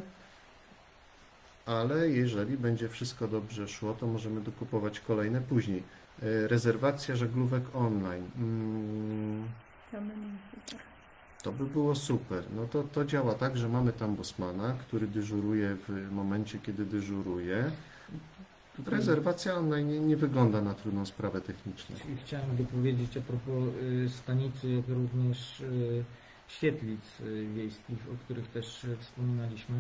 S1: ale jeżeli będzie wszystko dobrze szło, to możemy dokupować kolejne później. Rezerwacja żaglówek online. To by było super. No to, to działa tak, że mamy tam bosmana, który dyżuruje w momencie, kiedy dyżuruje. Rezerwacja online nie, nie wygląda na trudną sprawę techniczną.
S3: Chciałem dopowiedzieć a propos stanicy, jak również świetlic wiejskich, o których też wspominaliśmy.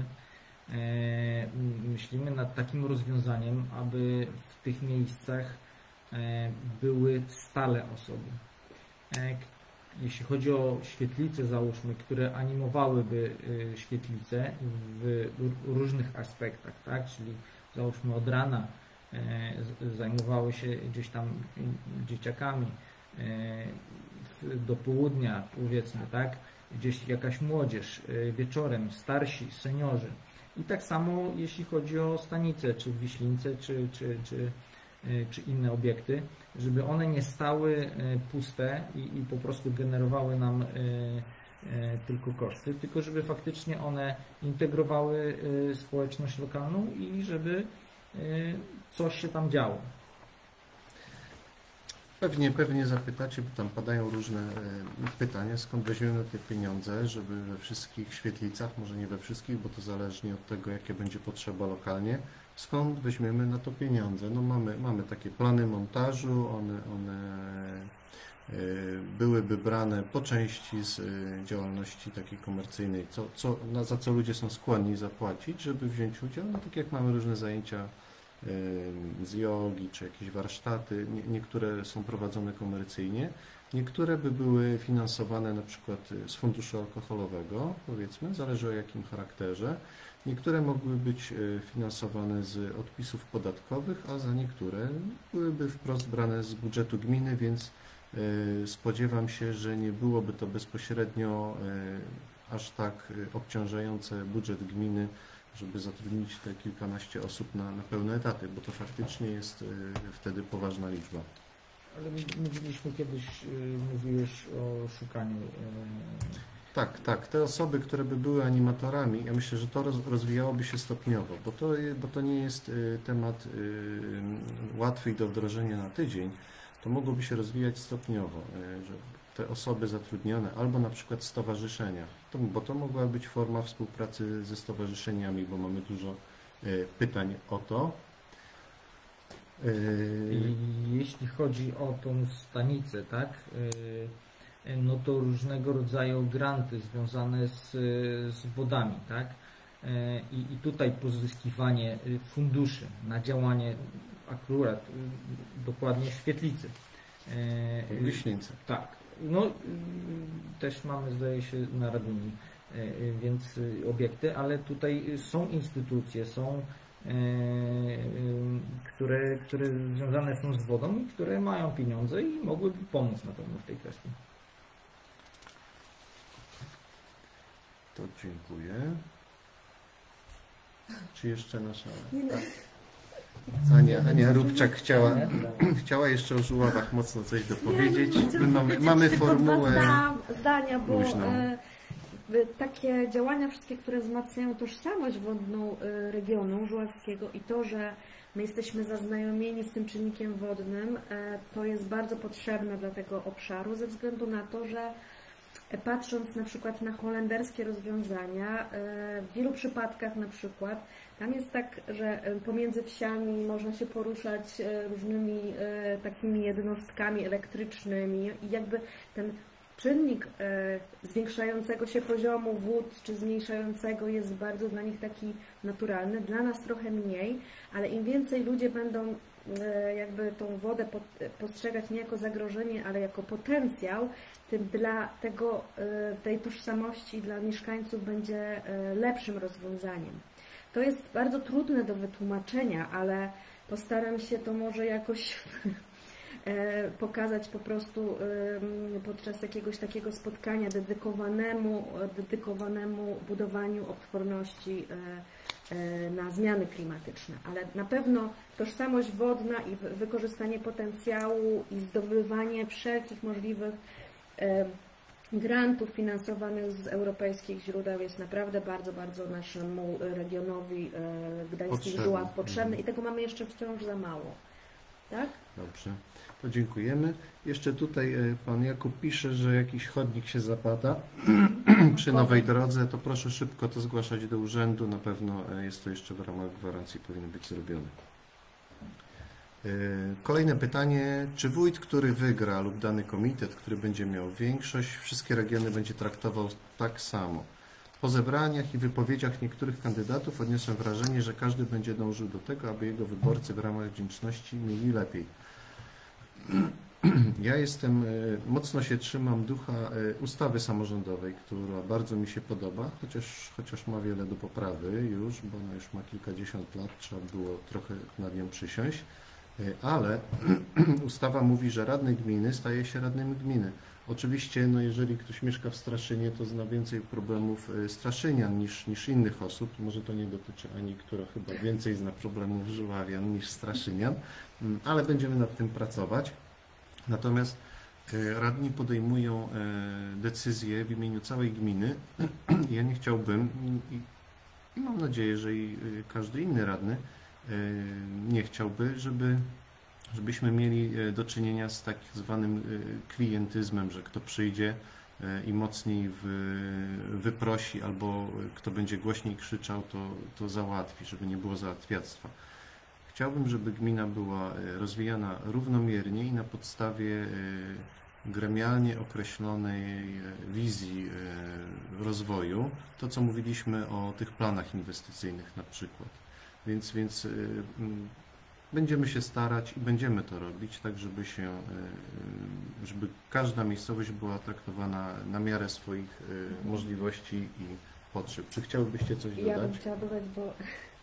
S3: Myślimy nad takim rozwiązaniem, aby w tych miejscach były stale osoby. Jeśli chodzi o świetlice, załóżmy, które animowałyby świetlice w różnych aspektach, tak? Czyli załóżmy od rana zajmowały się gdzieś tam dzieciakami, do południa powiedzmy, tak? Gdzieś jakaś młodzież, wieczorem starsi, seniorzy. I tak samo jeśli chodzi o stanice, czy w Wiślince, czy, czy, czy, czy inne obiekty, żeby one nie stały puste i, i po prostu generowały nam tylko koszty, tylko żeby faktycznie one integrowały społeczność lokalną i żeby coś się tam działo.
S1: Pewnie, pewnie zapytacie, bo tam padają różne pytania, skąd weźmiemy te pieniądze, żeby we wszystkich świetlicach, może nie we wszystkich, bo to zależnie od tego, jakie będzie potrzeba lokalnie, skąd weźmiemy na to pieniądze. No mamy, mamy takie plany montażu, one, one byłyby brane po części z działalności takiej komercyjnej, co, co, za co ludzie są skłonni zapłacić, żeby wziąć udział, no tak jak mamy różne zajęcia z jogi, czy jakieś warsztaty, niektóre są prowadzone komercyjnie, niektóre by były finansowane na przykład z funduszu alkoholowego, powiedzmy, zależy o jakim charakterze, niektóre mogły być finansowane z odpisów podatkowych, a za niektóre byłyby wprost brane z budżetu gminy, więc Spodziewam się, że nie byłoby to bezpośrednio aż tak obciążające budżet gminy, żeby zatrudnić te kilkanaście osób na, na pełne etaty, bo to faktycznie jest wtedy poważna liczba.
S3: Ale mówiliśmy kiedyś, mówiłeś o szukaniu.
S1: Tak, tak. Te osoby, które by były animatorami, ja myślę, że to roz, rozwijałoby się stopniowo, bo to, bo to nie jest temat łatwy do wdrożenia na tydzień, to mogłoby się rozwijać stopniowo, że te osoby zatrudnione, albo na przykład stowarzyszenia, to, bo to mogła być forma współpracy ze stowarzyszeniami, bo mamy dużo pytań o to.
S3: Jeśli chodzi o tą stanicę, tak, no to różnego rodzaju granty związane z, z wodami, tak, i, i tutaj pozyskiwanie funduszy na działanie akurat dokładnie świetlicy.
S1: Wiśnicy.
S3: Tak, no też mamy, zdaje się, na Raduni, więc obiekty, ale tutaj są instytucje, są które, które związane są z wodą i które mają pieniądze i mogłyby pomóc na pewno w tej kwestii.
S1: To dziękuję. Czy jeszcze nasza... Ania, Ania Rubczak chciała, chciała jeszcze o żuławach mocno coś dopowiedzieć. My mamy, mamy formułę
S4: zdania, bo
S1: luźną.
S4: Takie działania wszystkie, które wzmacniają tożsamość wodną regionu żuławskiego i to, że my jesteśmy zaznajomieni z tym czynnikiem wodnym, to jest bardzo potrzebne dla tego obszaru ze względu na to, że patrząc na przykład na holenderskie rozwiązania, w wielu przypadkach na przykład tam jest tak, że pomiędzy wsiami można się poruszać różnymi takimi jednostkami elektrycznymi i jakby ten czynnik zwiększającego się poziomu wód czy zmniejszającego jest bardzo dla nich taki naturalny, dla nas trochę mniej, ale im więcej ludzie będą jakby tą wodę postrzegać nie jako zagrożenie, ale jako potencjał, tym dla tego, tej tożsamości dla mieszkańców będzie lepszym rozwiązaniem. To jest bardzo trudne do wytłumaczenia, ale postaram się to może jakoś pokazać po prostu podczas jakiegoś takiego spotkania dedykowanemu, dedykowanemu budowaniu odporności na zmiany klimatyczne. Ale na pewno tożsamość wodna i wykorzystanie potencjału i zdobywanie wszelkich możliwych grantów finansowanych z europejskich źródeł jest naprawdę bardzo, bardzo naszemu regionowi Gdańskich Żuław potrzebny i tego mamy jeszcze wciąż za mało. Tak?
S1: Dobrze, to dziękujemy. Jeszcze tutaj pan Jakub pisze, że jakiś chodnik się zapada przy nowej drodze, to proszę szybko to zgłaszać do urzędu, na pewno jest to jeszcze w ramach gwarancji powinno być zrobione. Kolejne pytanie, czy wójt, który wygra lub dany komitet, który będzie miał większość, wszystkie regiony będzie traktował tak samo? Po zebraniach i wypowiedziach niektórych kandydatów odniosłem wrażenie, że każdy będzie dążył do tego, aby jego wyborcy w ramach wdzięczności mieli lepiej. Ja jestem, mocno się trzymam ducha ustawy samorządowej, która bardzo mi się podoba, chociaż, chociaż ma wiele do poprawy już, bo ona już ma kilkadziesiąt lat, trzeba było trochę nad nią przysiąść, ale ustawa mówi, że radny gminy staje się radnym gminy. Oczywiście, no jeżeli ktoś mieszka w Straszynie, to zna więcej problemów straszynian niż, niż innych osób. Może to nie dotyczy Ani, która chyba więcej zna problemów żuławian niż straszynian, ale będziemy nad tym pracować. Natomiast radni podejmują decyzje w imieniu całej gminy. Ja nie chciałbym i, i mam nadzieję, że i każdy inny radny nie chciałby, żeby żebyśmy mieli do czynienia z tak zwanym klientyzmem, że kto przyjdzie i mocniej wyprosi albo kto będzie głośniej krzyczał, to, to załatwi, żeby nie było załatwiactwa. Chciałbym, żeby gmina była rozwijana równomiernie i na podstawie gremialnie określonej wizji rozwoju, to co mówiliśmy o tych planach inwestycyjnych na przykład. Więc, więc będziemy się starać i będziemy to robić, tak żeby się, żeby każda miejscowość była traktowana na miarę swoich możliwości i potrzeb. Czy chciałybyście coś dodać?
S4: Ja bym chciała dodać, bo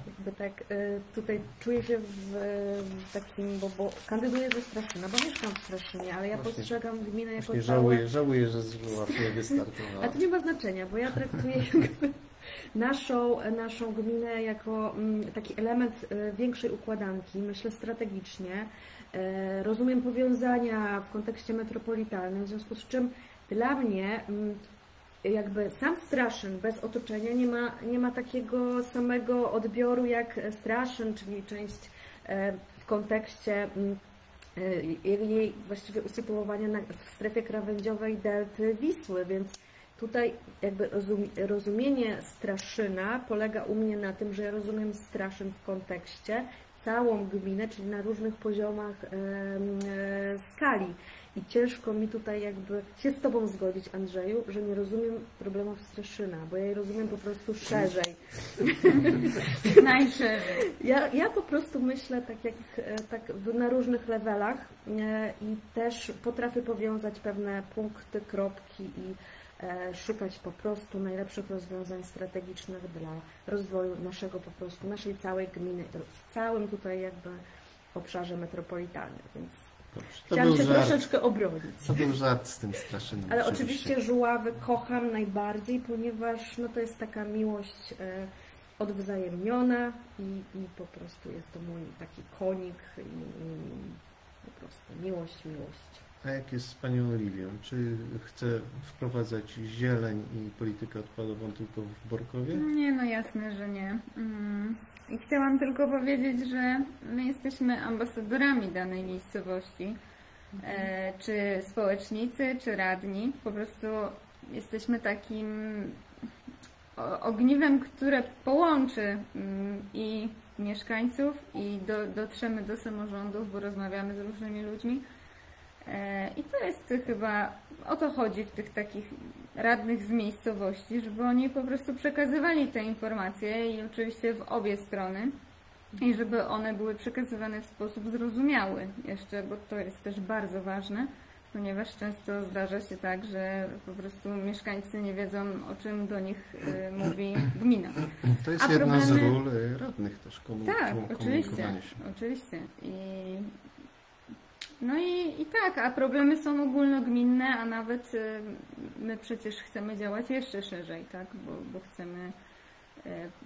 S4: jakby tak y, tutaj czuję się w, w takim, bo, bo kandyduję ze Straszyna, bo mieszkam w Straszynie, ale ja
S1: Właśnie-
S4: postrzegam gminę jako
S1: Właśnie
S4: całe...
S1: żałuję, żałuję, że z Żuław nie wystartowała.
S4: Ale to nie ma znaczenia, bo ja traktuję jakby naszą, naszą gminę jako mm, taki element y, większej układanki, myślę strategicznie. Y, Rozumiem powiązania w kontekście metropolitalnym, w związku z czym dla mnie mm, jakby sam Straszyn bez otoczenia nie ma, nie ma takiego samego odbioru jak Straszyn, czyli część e, w kontekście mm, e, jej właściwie usytuowania na, w strefie krawędziowej delty Wisły, więc tutaj jakby rozum, rozumienie Straszyna polega u mnie na tym, że ja rozumiem Straszyn w kontekście całą gminę, czyli na różnych poziomach e, e, skali. I ciężko mi tutaj jakby się z Tobą zgodzić, Andrzeju, że nie rozumiem problemów Straszyna, bo ja je rozumiem po prostu szerzej.
S2: Najszerzej.
S4: Ja, ja po prostu myślę tak jak tak na różnych levelach e, i też potrafię powiązać pewne punkty, kropki i e, szukać po prostu najlepszych rozwiązań strategicznych dla rozwoju naszego po prostu, naszej całej gminy, w całym tutaj jakby obszarze metropolitalnym, więc
S1: Dobrze, to
S4: chciałam
S1: był
S4: się
S1: żart.
S4: troszeczkę obronić.
S1: To był żart z tym Straszynem.
S4: Ale oczywiście Żuławy kocham najbardziej, ponieważ no, to jest taka miłość e, odwzajemniona i, i po prostu jest to mój taki konik i, i po prostu miłość, miłość.
S1: A jak jest z Panią Oliwią? Czy chce wprowadzać zieleń i politykę odpadową tylko w Borkowie?
S2: Nie, no jasne, że nie. Mm. I chciałam tylko powiedzieć, że my jesteśmy ambasadorami danej miejscowości, e, czy społecznicy, czy radni. Po prostu jesteśmy takim o- ogniwem, które połączy mm, i mieszkańców, i do, dotrzemy do samorządów, bo rozmawiamy z różnymi ludźmi. E, I to jest chyba, o to chodzi w tych takich radnych z miejscowości, żeby oni po prostu przekazywali te informacje i oczywiście w obie strony i żeby one były przekazywane w sposób zrozumiały jeszcze, bo to jest też bardzo ważne, ponieważ często zdarza się tak, że po prostu mieszkańcy nie wiedzą, o czym do nich y, mówi gmina.
S1: To jest
S2: A
S1: jedna z
S2: problemy-
S1: ról y, radnych też, komu-
S2: Tak,
S1: komu-
S2: oczywiście,
S1: komunikowanie się.
S2: oczywiście. I, no i, i tak, a problemy są ogólnogminne, a nawet y, my przecież chcemy działać jeszcze szerzej, tak, bo, bo chcemy y,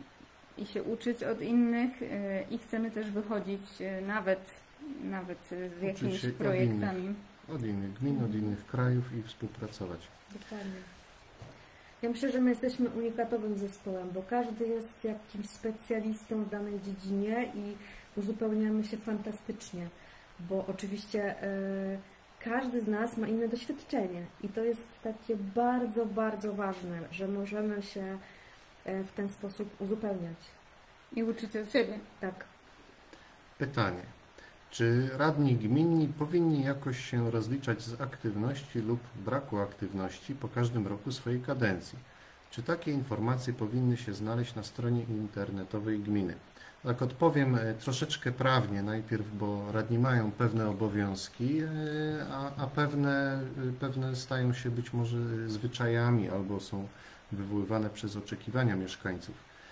S2: i się uczyć od innych y, i chcemy też wychodzić y, nawet, nawet y, z
S1: Uczyć
S2: jakimiś
S1: się od
S2: projektami.
S1: Od innych gmin, od innych krajów i współpracować.
S4: Dokładnie. Ja myślę, że my jesteśmy unikatowym zespołem, bo każdy jest jakimś specjalistą w danej dziedzinie i uzupełniamy się fantastycznie, bo oczywiście e, każdy z nas ma inne doświadczenie i to jest takie bardzo, bardzo ważne, że możemy się e, w ten sposób uzupełniać.
S2: I uczyć od siebie.
S4: Tak.
S1: Pytanie. Czy radni gminni powinni jakoś się rozliczać z aktywności lub braku aktywności po każdym roku swojej kadencji? Czy takie informacje powinny się znaleźć na stronie internetowej gminy? Tak odpowiem e, troszeczkę prawnie najpierw, bo radni mają pewne obowiązki, e, a, a pewne, e, pewne stają się być może zwyczajami albo są wywoływane przez oczekiwania mieszkańców.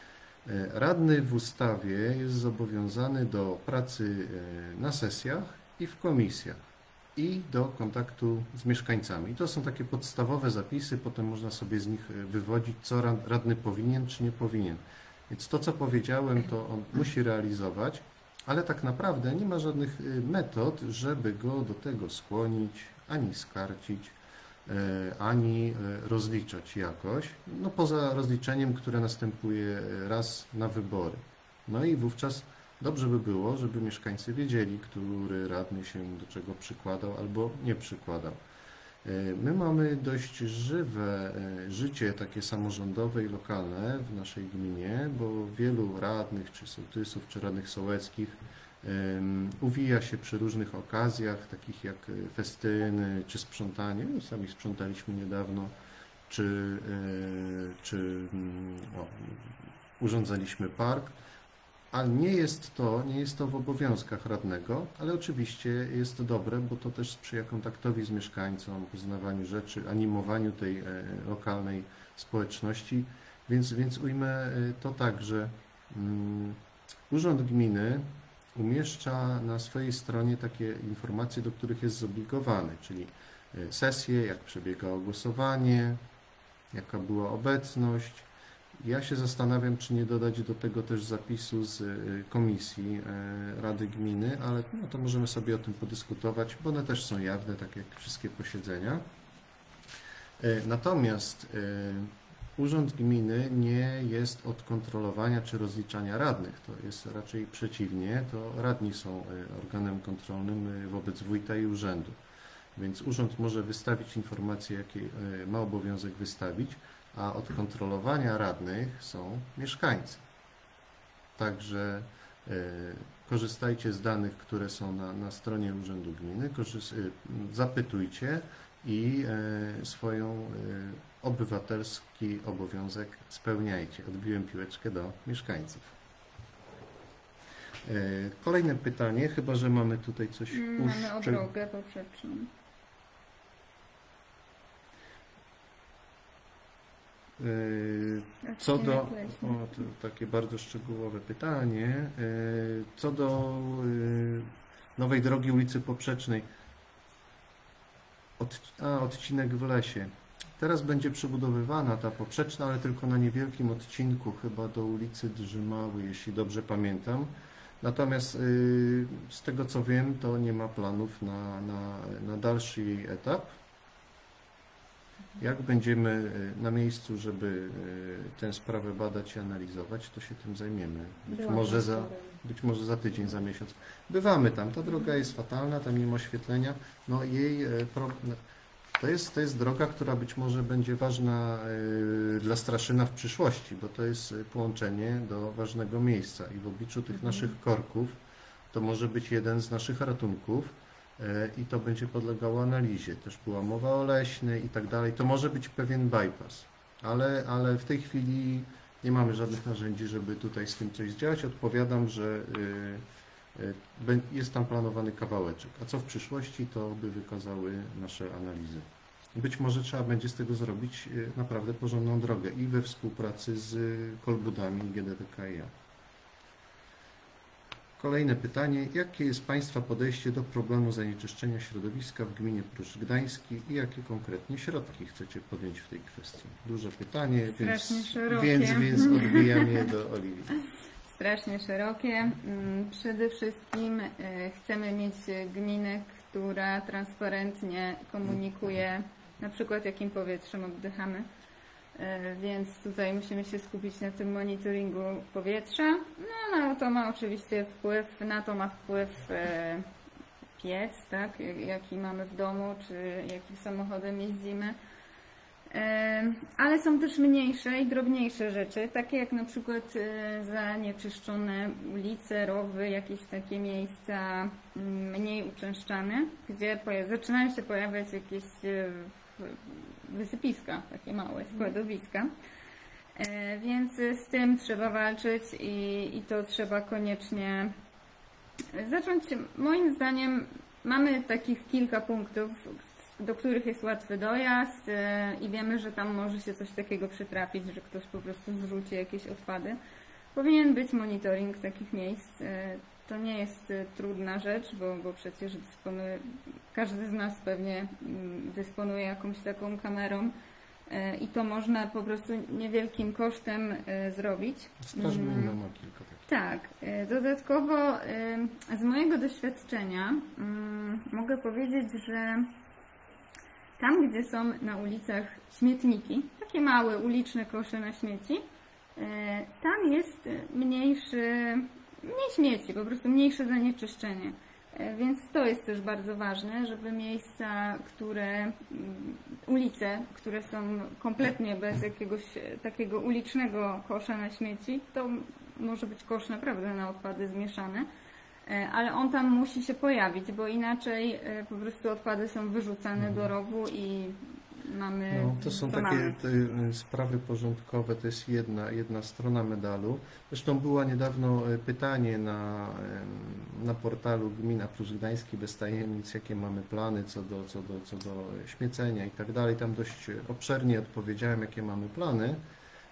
S1: E, Radny w ustawie jest zobowiązany do pracy e, na sesjach i w komisjach i do kontaktu z mieszkańcami. I to są takie podstawowe zapisy, potem można sobie z nich e, wywodzić, co rad- radny powinien czy nie powinien. Więc to, co powiedziałem, to on musi realizować, ale tak naprawdę nie ma żadnych e, metod, żeby go do tego skłonić, ani skarcić, e, ani e, rozliczać jakoś, no poza rozliczeniem, które następuje raz na wybory. No i wówczas dobrze by było, żeby mieszkańcy wiedzieli, który radny się do czego przykładał albo nie przykładał. E, My mamy dość żywe e, życie takie samorządowe i lokalne w naszej gminie, bo wielu radnych, czy sołtysów, czy radnych sołeckich em, uwija się przy różnych okazjach, takich jak e, festyny, czy sprzątanie. My sami sprzątaliśmy niedawno, czy, e, czy mm, o, urządzaliśmy park. Ale nie jest to, nie jest to w obowiązkach radnego, ale oczywiście jest to dobre, bo to też sprzyja kontaktowi z mieszkańcą, poznawaniu rzeczy, animowaniu tej e, lokalnej społeczności, więc, więc ujmę e, to tak, że mm, Urząd Gminy umieszcza na swojej stronie takie informacje, do których jest zobligowany, czyli sesje, jak przebiegało głosowanie, jaka była obecność. Ja się zastanawiam, czy nie dodać do tego też zapisu z komisji Rady Gminy, ale no to możemy sobie o tym podyskutować, bo one też są jawne, tak jak wszystkie posiedzenia. Natomiast Urząd Gminy nie jest od kontrolowania czy rozliczania radnych. To jest raczej przeciwnie. To radni są organem kontrolnym wobec wójta i urzędu. Więc urząd może wystawić informacje, jakie ma obowiązek wystawić, a od kontrolowania radnych są mieszkańcy. Także korzystajcie z danych, które są na, na stronie Urzędu Gminy, zapytujcie i swoją obywatelski obowiązek spełniajcie. Odbiłem piłeczkę do mieszkańców. Kolejne pytanie, chyba że mamy tutaj coś
S2: Mamy o drogę poprzeczną.
S1: Co do, o, to takie bardzo szczegółowe pytanie, co do nowej drogi ulicy Poprzecznej, Od, a, odcinek w lesie. Teraz będzie przebudowywana ta poprzeczna, ale tylko na niewielkim odcinku, chyba do ulicy Drzymały, jeśli dobrze pamiętam. Natomiast yy, z tego co wiem, to nie ma planów na, na, na dalszy jej etap. Jak będziemy na miejscu, żeby tę sprawę badać i analizować, to się tym zajmiemy. Być może za, być może za tydzień, za miesiąc. Bywamy tam. Ta droga jest fatalna, tam nie ma oświetlenia. No jej to jest, to jest droga, która być może będzie ważna dla Straszyna w przyszłości, bo to jest połączenie do ważnego miejsca i w obliczu tych mhm. naszych korków to może być jeden z naszych ratunków i to będzie podlegało analizie. Też była mowa o leśnej i tak dalej. To może być pewien bypass, ale, ale w tej chwili nie mamy żadnych narzędzi, żeby tutaj z tym coś zdziałać. Odpowiadam, że jest tam planowany kawałeczek, a co w przyszłości, to by wykazały nasze analizy. Być może trzeba będzie z tego zrobić naprawdę porządną drogę i we współpracy z Kolbudami G D D K i ja. Kolejne pytanie. Jakie jest Państwa podejście do problemu zanieczyszczenia środowiska w gminie Pruszcz Gdański i jakie konkretnie środki chcecie podjąć w tej kwestii? Duże pytanie, więc, więc, więc odbijam je do Oliwii.
S2: Strasznie szerokie. Przede wszystkim chcemy mieć gminę, która transparentnie komunikuje na przykład jakim powietrzem oddychamy. Więc tutaj musimy się skupić na tym monitoringu powietrza. No, no to ma oczywiście wpływ, na to ma wpływ e, piec, tak, jaki mamy w domu, czy jakim samochodem jeździmy. E, ale są też mniejsze i drobniejsze rzeczy, takie jak na przykład e, zanieczyszczone ulice, rowy, jakieś takie miejsca mniej uczęszczane, gdzie zaczynają się pojawiać jakieś e, wysypiska, takie małe składowiska, e, więc z tym trzeba walczyć i, i to trzeba koniecznie zacząć. Moim zdaniem mamy takich kilka punktów, do których jest łatwy dojazd e, i wiemy, że tam może się coś takiego przytrafić, że ktoś po prostu zrzuci jakieś odpady. Powinien być monitoring takich miejsc. E, To nie jest trudna rzecz, bo, bo przecież dysponuje, każdy z nas pewnie dysponuje jakąś taką kamerą i to można po prostu niewielkim kosztem zrobić.
S1: Straż Gminna ma kilka takich.
S2: Tak. Dodatkowo z mojego doświadczenia mogę powiedzieć, że tam, gdzie są na ulicach śmietniki, takie małe uliczne kosze na śmieci, tam jest mniejszy mniej śmieci, po prostu mniejsze zanieczyszczenie. Więc to jest też bardzo ważne, żeby miejsca, które, ulice, które są kompletnie bez jakiegoś takiego ulicznego kosza na śmieci, to może być kosz naprawdę na odpady zmieszane, ale on tam musi się pojawić, bo inaczej po prostu odpady są wyrzucane do rowu i mamy.
S1: No, to są takie te sprawy porządkowe, to jest jedna, jedna strona medalu. Zresztą było niedawno pytanie na, na portalu Gmina Pruszcz Gdański bez tajemnic, jakie mamy plany co do, co do, co do śmiecenia i tak dalej. Tam dość obszernie odpowiedziałem, jakie mamy plany.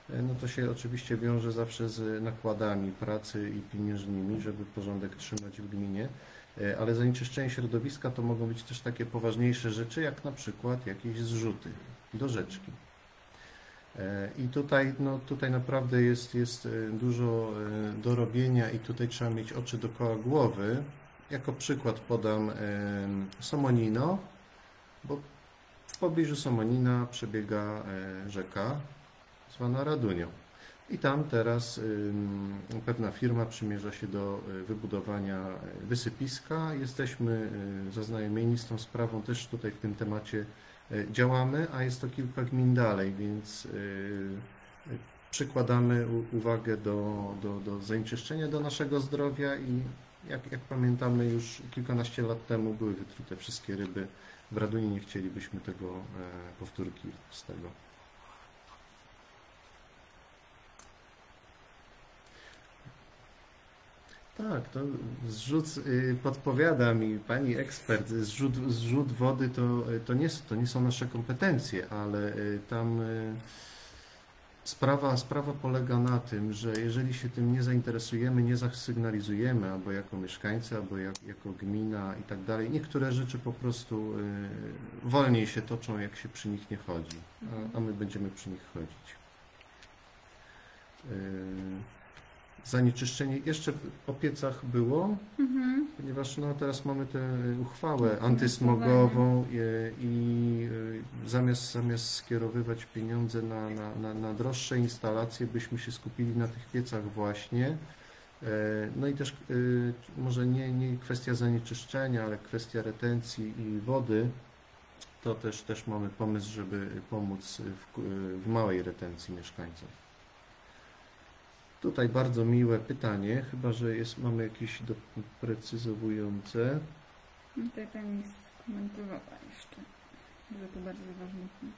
S1: no to się oczywiście wiąże zawsze z nakładami pracy i pieniężnymi, żeby porządek trzymać w gminie, ale zanieczyszczenie środowiska to mogą być też takie poważniejsze rzeczy, jak na przykład jakieś zrzuty do rzeczki. I tutaj, no, tutaj naprawdę jest, jest dużo do robienia i tutaj trzeba mieć oczy dookoła głowy. Jako przykład podam Somonino, bo w pobliżu Somonina przebiega rzeka zwana Radunią. I tam teraz pewna firma przymierza się do wybudowania wysypiska. Jesteśmy zaznajomieni z tą sprawą, też tutaj w tym temacie działamy, a jest to kilka gmin dalej, więc przykładamy uwagę do, do, do zanieczyszczenia, do naszego zdrowia i jak, jak pamiętamy, już kilkanaście lat temu były wytrute wszystkie ryby w Raduniu, nie chcielibyśmy tego powtórki z tego. Tak, to zrzut, podpowiada mi pani ekspert, zrzut, zrzut wody to, to, nie, to nie są nasze kompetencje, ale tam sprawa, sprawa polega na tym, że jeżeli się tym nie zainteresujemy, nie zasygnalizujemy, albo jako mieszkańcy, albo jak, jako gmina i tak dalej, niektóre rzeczy po prostu wolniej się toczą, jak się przy nich nie chodzi, a, a my będziemy przy nich chodzić. Zanieczyszczenie, jeszcze o piecach było, mhm. ponieważ no, teraz mamy tę uchwałę antysmogową i, i zamiast, zamiast skierowywać pieniądze na, na, na, na droższe instalacje, byśmy się skupili na tych piecach właśnie. No i też może nie, nie kwestia zanieczyszczenia, ale kwestia retencji i wody, to też, też mamy pomysł, żeby pomóc w, w małej retencji mieszkańców. Tutaj bardzo miłe pytanie, chyba że jest, mamy jakieś doprecyzowujące.
S2: Tutaj pani skomentowała jeszcze, że to bardzo ważny punkt.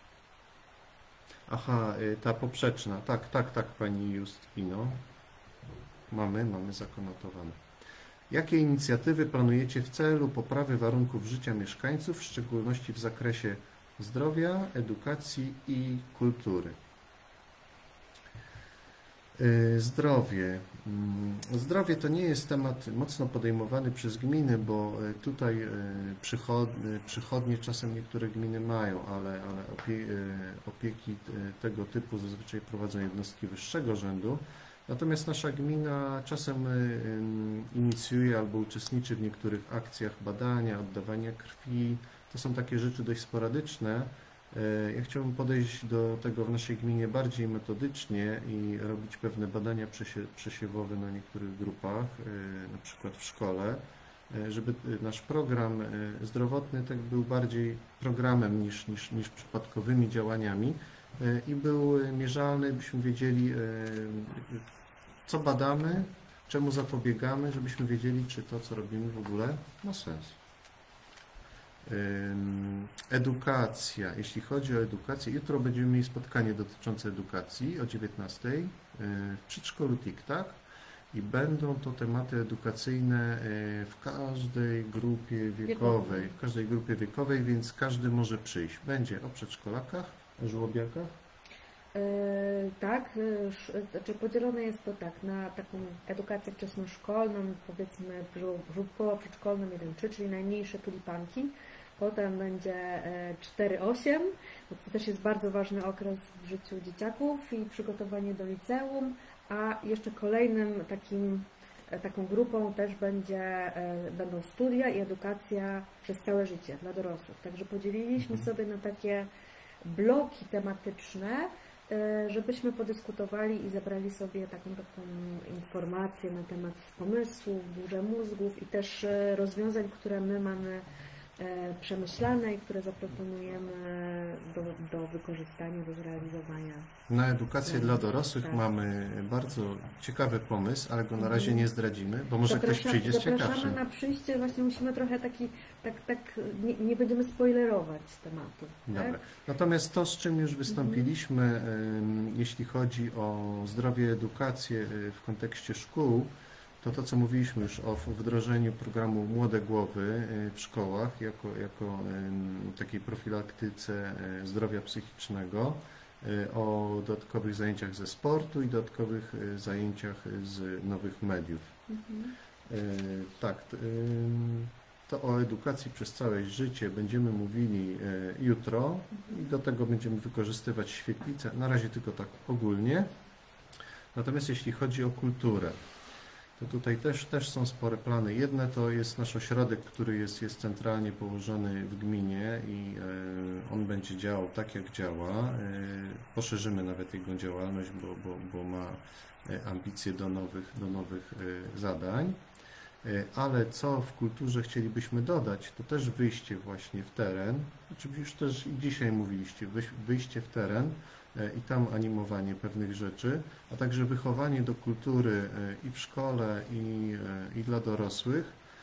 S1: Aha, ta poprzeczna, tak, tak, tak pani Justino. Mamy, mamy zakonotowane. Jakie inicjatywy planujecie w celu poprawy warunków życia mieszkańców, w szczególności w zakresie zdrowia, edukacji i kultury? Zdrowie. Zdrowie to nie jest temat mocno podejmowany przez gminy, bo tutaj przychodnie, przychodnie czasem niektóre gminy mają, ale, ale opie, opieki tego typu zazwyczaj prowadzą jednostki wyższego rzędu. Natomiast nasza gmina czasem inicjuje albo uczestniczy w niektórych akcjach badania, oddawania krwi. To są takie rzeczy dość sporadyczne. Ja chciałbym podejść do tego w naszej gminie bardziej metodycznie i robić pewne badania przesiewowe na niektórych grupach, na przykład w szkole, żeby nasz program zdrowotny tak był bardziej programem niż, niż, niż przypadkowymi działaniami i był mierzalny, byśmy wiedzieli, co badamy, czemu zapobiegamy, żebyśmy wiedzieli, czy to, co robimy, w ogóle ma sens. Edukacja. Jeśli chodzi o edukację, jutro będziemy mieli spotkanie dotyczące edukacji o dziewiętnastej w przedszkolu TikTak i będą to tematy edukacyjne w każdej grupie wiekowej, w każdej grupie wiekowej, więc każdy może przyjść. Będzie o przedszkolakach, o żłobiakach.
S4: Yy, tak, znaczy podzielone jest to tak na taką edukację wczesnoszkolną, powiedzmy żłobkowo-przedszkolną jeden trzy, czyli najmniejsze tulipanki. Potem będzie cztery osiem, bo to też jest bardzo ważny okres w życiu dzieciaków i przygotowanie do liceum, a jeszcze kolejnym takim, taką grupą też będzie, będą studia i edukacja przez całe życie dla dorosłych. Także podzieliliśmy sobie na takie bloki tematyczne, żebyśmy podyskutowali i zebrali sobie taką, taką informację na temat pomysłów, burzy mózgów i też rozwiązań, które my mamy przemyślane i które zaproponujemy do, do wykorzystania, do zrealizowania.
S1: Na edukację dla dorosłych tak. Mamy bardzo ciekawy pomysł, ale go na razie nie zdradzimy, bo może Zaprasza, ktoś przyjdzie z ciekawszym.
S4: Zapraszamy na przyjście, właśnie musimy trochę taki, tak, tak nie, nie będziemy spoilerować tematu.
S1: Dobra.
S4: Tak?
S1: Natomiast to, z czym już wystąpiliśmy, mhm. jeśli chodzi o zdrowie, edukację w kontekście szkół, to to, co mówiliśmy już o wdrożeniu programu Młode Głowy w szkołach jako, jako takiej profilaktyce zdrowia psychicznego. o dodatkowych zajęciach ze sportu i dodatkowych zajęciach z nowych mediów. Mhm. Tak, to o edukacji przez całe życie będziemy mówili jutro i do tego będziemy wykorzystywać świetlicę, na razie tylko tak ogólnie. Natomiast jeśli chodzi o kulturę, to tutaj też, też są spore plany. Jedne to jest nasz ośrodek, który jest, jest centralnie położony w gminie i on będzie działał tak, jak działa. Poszerzymy nawet jego działalność, bo, bo, bo ma ambicje do nowych, do nowych zadań. Ale co w kulturze chcielibyśmy dodać, to też wyjście właśnie w teren, oczywiście już też i dzisiaj mówiliście, wyjście w teren i tam animowanie pewnych rzeczy, a także wychowanie do kultury i w szkole, i, i dla dorosłych.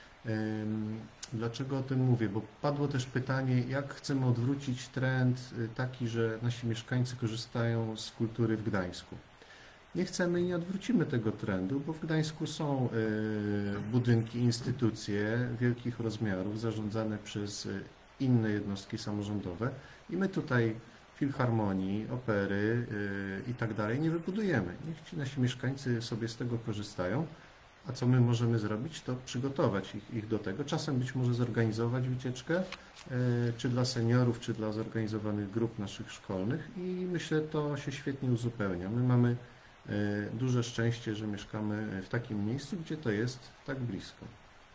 S1: Dlaczego o tym mówię? Bo padło też pytanie, jak chcemy odwrócić trend taki, że nasi mieszkańcy korzystają z kultury w Gdańsku. Nie chcemy i nie odwrócimy tego trendu, bo w Gdańsku są budynki, instytucje wielkich rozmiarów zarządzane przez inne jednostki samorządowe i my tutaj filharmonii, opery i tak dalej nie wybudujemy. Niech ci nasi mieszkańcy sobie z tego korzystają, a co my możemy zrobić, to przygotować ich, ich do tego. Czasem być może zorganizować wycieczkę, czy dla seniorów, czy dla zorganizowanych grup naszych szkolnych i myślę, to się świetnie uzupełnia. My mamy duże szczęście, że mieszkamy w takim miejscu, gdzie to jest tak blisko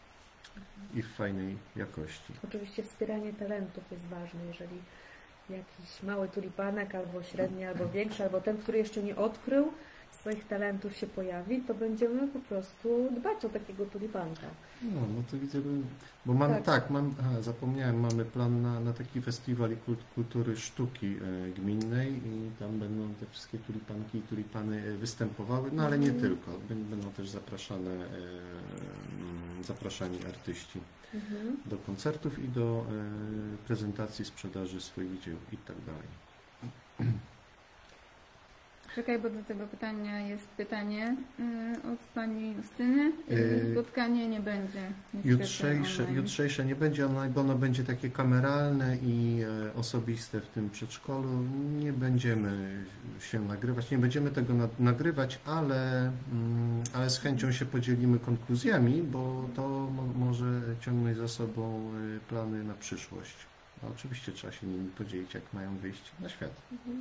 S1: i w fajnej jakości.
S4: Oczywiście wspieranie talentów jest ważne, jeżeli jakiś mały tulipanek, albo średni, albo większy, albo ten, który jeszcze nie odkrył swoich talentów się pojawi, to będziemy po prostu dbać o takiego tulipanka.
S1: No, no to widzę, bo mamy, tak,
S4: tak
S1: mam, aha, zapomniałem, mamy plan na, na taki festiwal kultury sztuki gminnej i tam będą te wszystkie tulipanki i tulipany występowały, no ale nie mhm. tylko, będą też zapraszane, zapraszani artyści mhm. do koncertów i do prezentacji, sprzedaży swoich dzieł i tak dalej.
S2: Czekaj, bo do tego pytania jest pytanie y, od pani Justyny. Y, Spotkanie nie będzie.
S1: Jutrzejsze, jutrzejsze nie będzie online, bo ono będzie takie kameralne i e, osobiste w tym przedszkolu. Nie będziemy się nagrywać, nie będziemy tego na, nagrywać, ale, mm, ale z chęcią się podzielimy konkluzjami, bo to mo, może ciągnąć za sobą y, plany na przyszłość. A oczywiście trzeba się nimi podzielić, jak mają wyjść na świat. Mhm.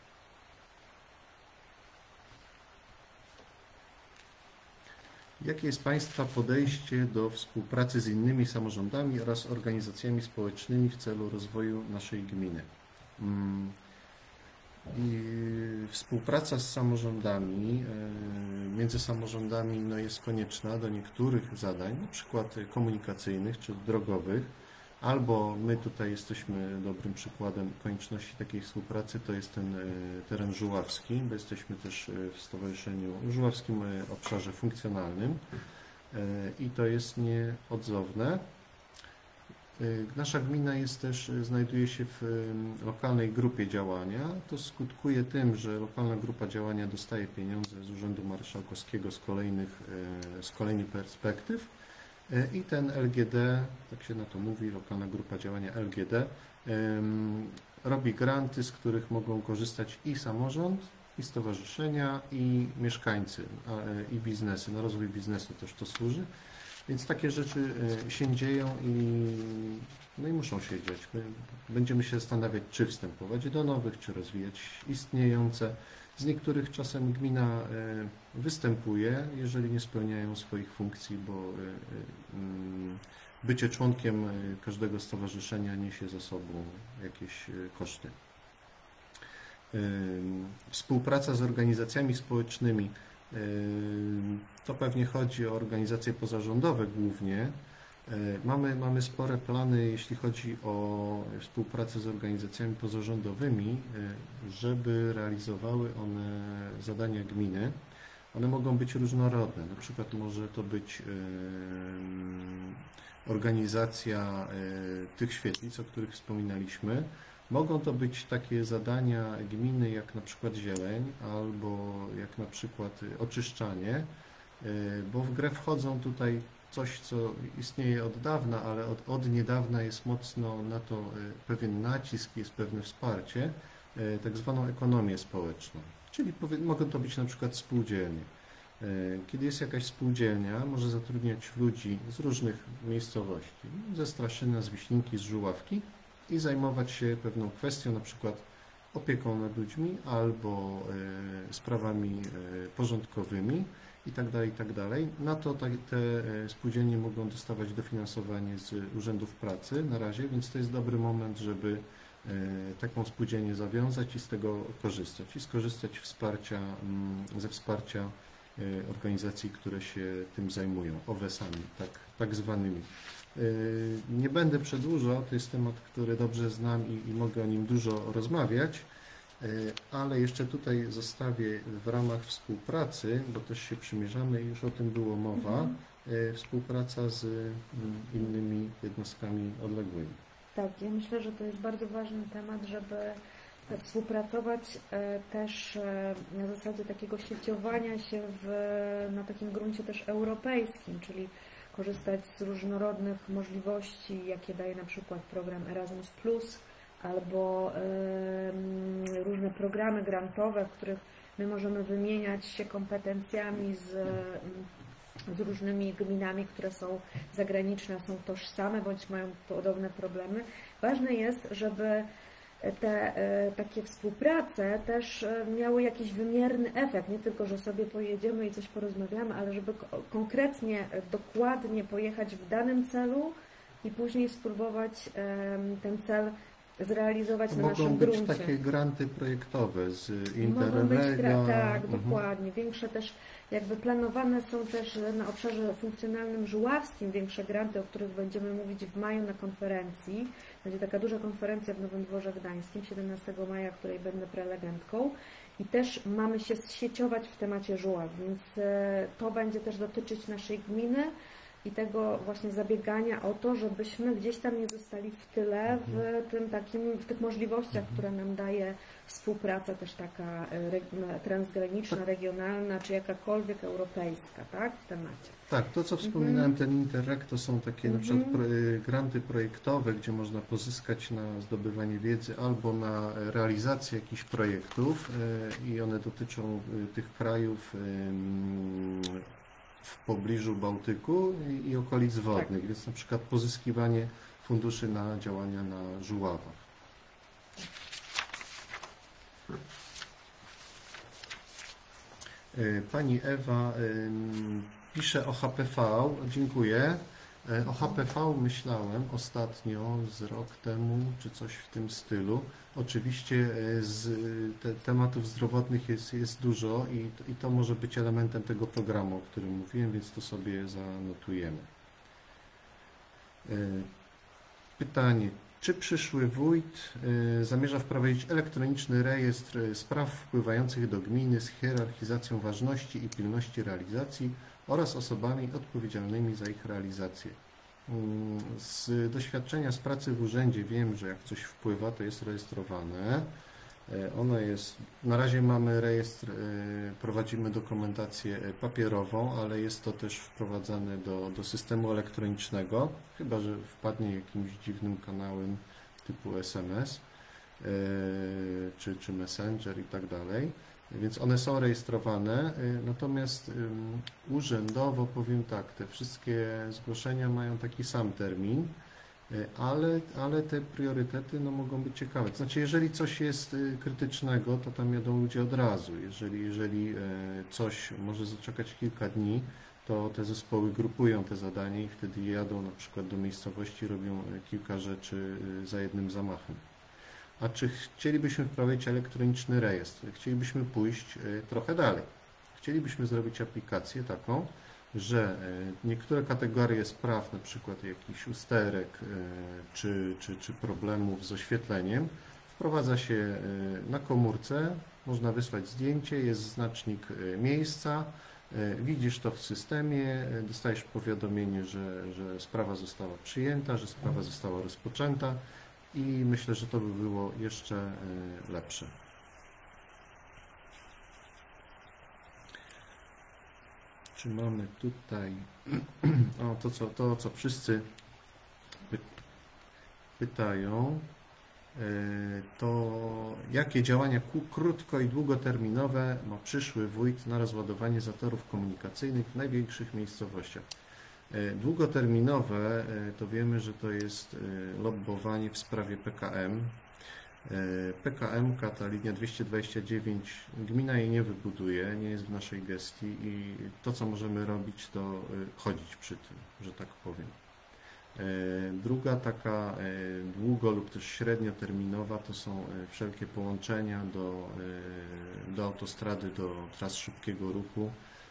S1: Jakie jest Państwa podejście do współpracy z innymi samorządami oraz organizacjami społecznymi w celu rozwoju naszej gminy? I współpraca z samorządami, między samorządami no jest konieczna do niektórych zadań, na przykład komunikacyjnych czy drogowych, albo my tutaj jesteśmy dobrym przykładem konieczności takiej współpracy, to jest ten teren żuławski, bo jesteśmy też w Stowarzyszeniu Żuławskim Obszarze Funkcjonalnym i to jest nieodzowne. Nasza gmina jest też, znajduje się w lokalnej grupie działania. To skutkuje tym, że lokalna grupa działania dostaje pieniądze z Urzędu Marszałkowskiego z kolejnych, z kolejnych perspektyw. I ten L G D, tak się na to mówi, lokalna grupa działania L G D, robi granty, z których mogą korzystać i samorząd, i stowarzyszenia, i mieszkańcy, i biznesy. Na rozwój biznesu też to służy. Więc takie rzeczy się dzieją i, no i muszą się dziać. Będziemy się zastanawiać, czy wstępować do nowych, czy rozwijać istniejące. Z niektórych czasem gmina występuje, jeżeli nie spełniają swoich funkcji, bo bycie członkiem każdego stowarzyszenia niesie za sobą jakieś koszty. Współpraca z organizacjami społecznymi, to pewnie chodzi o organizacje pozarządowe głównie. Mamy, mamy spore plany, jeśli chodzi o współpracę z organizacjami pozarządowymi, żeby realizowały one zadania gminy. One mogą być różnorodne, na przykład może to być organizacja tych świetlic, o których wspominaliśmy. Mogą to być takie zadania gminy jak na przykład zieleń albo jak na przykład oczyszczanie, bo w grę wchodzą tutaj coś, co istnieje od dawna, ale od, od niedawna jest mocno na to pewien nacisk, jest pewne wsparcie, tak zwaną ekonomię społeczną. Czyli powie, mogą to być na przykład spółdzielnie. Kiedy jest jakaś spółdzielnia, może zatrudniać ludzi z różnych miejscowości, ze Straszyna, z Wiślinki, z Żuławki i zajmować się pewną kwestią, na przykład opieką nad ludźmi albo sprawami porządkowymi itd., itd. Na to te spółdzielnie mogą dostawać dofinansowanie z urzędów pracy na razie, więc to jest dobry moment, żeby taką spółdzielnię zawiązać i z tego korzystać i skorzystać wsparcia, ze wsparcia organizacji, które się tym zajmują, O W S-ami, tak, tak zwanymi. Nie będę przedłużał, to jest temat, który dobrze znam i, i mogę o nim dużo rozmawiać, ale jeszcze tutaj zostawię w ramach współpracy, bo też się przymierzamy i już o tym było mowa, mhm. współpraca z innymi jednostkami odległymi.
S4: Tak, ja myślę, że to jest bardzo ważny temat, żeby współpracować też na zasadzie takiego sieciowania się w, na takim gruncie też europejskim, czyli korzystać z różnorodnych możliwości, jakie daje na przykład program Erasmus plus, albo y, różne programy grantowe, w których my możemy wymieniać się kompetencjami z, z różnymi gminami, które są zagraniczne, są tożsame bądź mają podobne problemy. Ważne jest, żeby te takie współprace też miały jakiś wymierny efekt, nie tylko, że sobie pojedziemy i coś porozmawiamy, ale żeby konkretnie, dokładnie pojechać w danym celu i później spróbować ten cel zrealizować na
S1: Mogą
S4: naszym
S1: być
S4: gruncie.
S1: takie granty projektowe z
S4: Mogą być gra- Tak,
S1: mhm.
S4: dokładnie. Większe też, jakby planowane są też na obszarze funkcjonalnym żuławskim większe granty, o których będziemy mówić w maju na konferencji. Będzie taka duża konferencja w Nowym Dworze Gdańskim, siedemnastego maja, której będę prelegentką. I też mamy się zsieciować w temacie żuław, więc to będzie też dotyczyć naszej gminy i tego właśnie zabiegania o to, żebyśmy gdzieś tam nie zostali w tyle w tym takim, w tych możliwościach, które nam daje współpraca też taka transgraniczna, regionalna, czy jakakolwiek europejska, tak, w temacie.
S1: Tak, to co wspominałem, mm-hmm. ten Interreg, to są takie mm-hmm. na przykład pro, granty projektowe, gdzie można pozyskać na zdobywanie wiedzy albo na realizację jakichś projektów i one dotyczą tych krajów w pobliżu Bałtyku i, i okolic wodnych, tak. Więc na przykład pozyskiwanie funduszy na działania na żuławach. Pani Ewa pisze o H P V, dziękuję. O H P V myślałem ostatnio, z rok temu, czy coś w tym stylu. Oczywiście z te, tematów zdrowotnych jest, jest dużo i, i to może być elementem tego programu, o którym mówiłem, więc to sobie zanotujemy. Pytanie. Czy przyszły wójt zamierza wprowadzić elektroniczny rejestr spraw wpływających do gminy z hierarchizacją ważności i pilności realizacji oraz osobami odpowiedzialnymi za ich realizację? Z doświadczenia z pracy w urzędzie wiem, że jak coś wpływa, to jest rejestrowane. Ono jest, na razie mamy rejestr, prowadzimy dokumentację papierową, ale jest to też wprowadzane do, do systemu elektronicznego, chyba że wpadnie jakimś dziwnym kanałem typu S M S czy, czy Messenger i tak dalej. Więc one są rejestrowane, natomiast urzędowo powiem tak, te wszystkie zgłoszenia mają taki sam termin, ale, ale te priorytety no, mogą być ciekawe. To znaczy, jeżeli coś jest krytycznego, to tam jadą ludzie od razu. Jeżeli, jeżeli coś może zaczekać kilka dni, to te zespoły grupują te zadanie i wtedy jadą na przykład do miejscowości, robią kilka rzeczy za jednym zamachem. A czy chcielibyśmy wprowadzić elektroniczny rejestr? Chcielibyśmy pójść trochę dalej. Chcielibyśmy zrobić aplikację taką, że niektóre kategorie spraw, na przykład jakichś usterek czy, czy, czy problemów z oświetleniem, wprowadza się na komórce, można wysłać zdjęcie, jest znacznik miejsca, widzisz to w systemie, dostajesz powiadomienie, że, że sprawa została przyjęta, że sprawa została rozpoczęta i myślę, że to by było jeszcze lepsze. Czy mamy tutaj o, to, co, to, co wszyscy py, pytają. to jakie działania krótko i długoterminowe ma przyszły wójt na rozładowanie zatorów komunikacyjnych w największych miejscowościach? Długoterminowe to wiemy, że to jest lobbowanie w sprawie P K M. P K M, ta linia dwieście dwadzieścia dziewięć, gmina jej nie wybuduje, nie jest w naszej gestii i to, co możemy robić, to chodzić przy tym, że tak powiem. Druga taka długo lub też średnioterminowa to są wszelkie połączenia do, do autostrady, do tras szybkiego ruchu,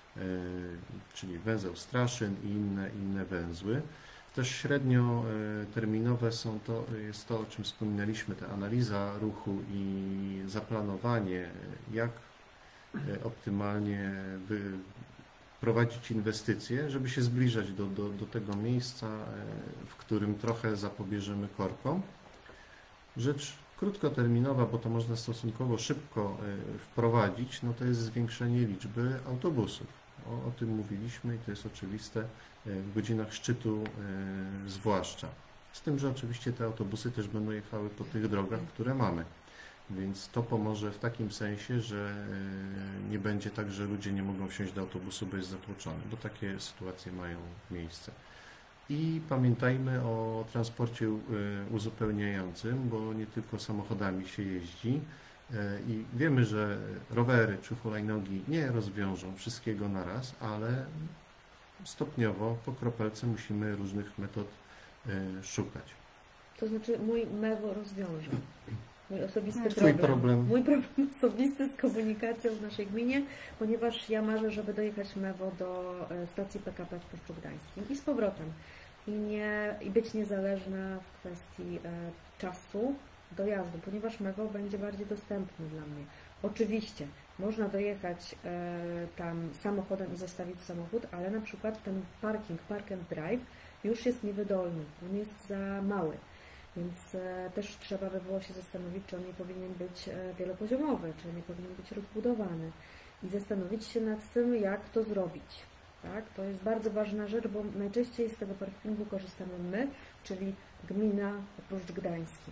S1: czyli węzeł Straszyn i inne, inne węzły. Też średnioterminowe są to, jest to, o czym wspominaliśmy, ta analiza ruchu i zaplanowanie, jak optymalnie wy, prowadzić inwestycje, żeby się zbliżać do, do, do tego miejsca, w którym trochę zapobierzemy korkom. Rzecz krótkoterminowa, bo to można stosunkowo szybko wprowadzić, no to jest zwiększenie liczby autobusów. O, o tym mówiliśmy i to jest oczywiste w godzinach szczytu zwłaszcza. Z tym, że oczywiście te autobusy też będą jechały po tych drogach, które mamy. Więc to pomoże w takim sensie, że nie będzie tak, że ludzie nie mogą wsiąść do autobusu, bo jest zatłoczony, bo takie sytuacje mają miejsce. I pamiętajmy o transporcie uzupełniającym, bo nie tylko samochodami się jeździ i wiemy, że rowery czy hulajnogi nie rozwiążą wszystkiego naraz, ale stopniowo, po kropelce musimy różnych metod szukać.
S4: To znaczy mój mewo rozwiąże. Mój osobisty
S1: Twój
S4: problem.
S1: problem.
S4: Mój problem osobisty z komunikacją w naszej gminie, ponieważ ja marzę, żeby dojechać mewo do stacji P K P w Pszczu Gdańskim i z powrotem. I, nie, i być niezależna w kwestii e, czasu dojazdu, ponieważ mewo będzie bardziej dostępny dla mnie. Oczywiście można dojechać e, tam samochodem i zostawić samochód, ale na przykład ten parking, park and drive już jest niewydolny, on jest za mały. Więc e, też trzeba by było się zastanowić, czy on nie powinien być e, wielopoziomowy, czy nie powinien być rozbudowany i zastanowić się nad tym, jak to zrobić. Tak? To jest bardzo ważna rzecz, bo najczęściej z tego parkingu korzystamy my, czyli gmina Pszcz Gdański.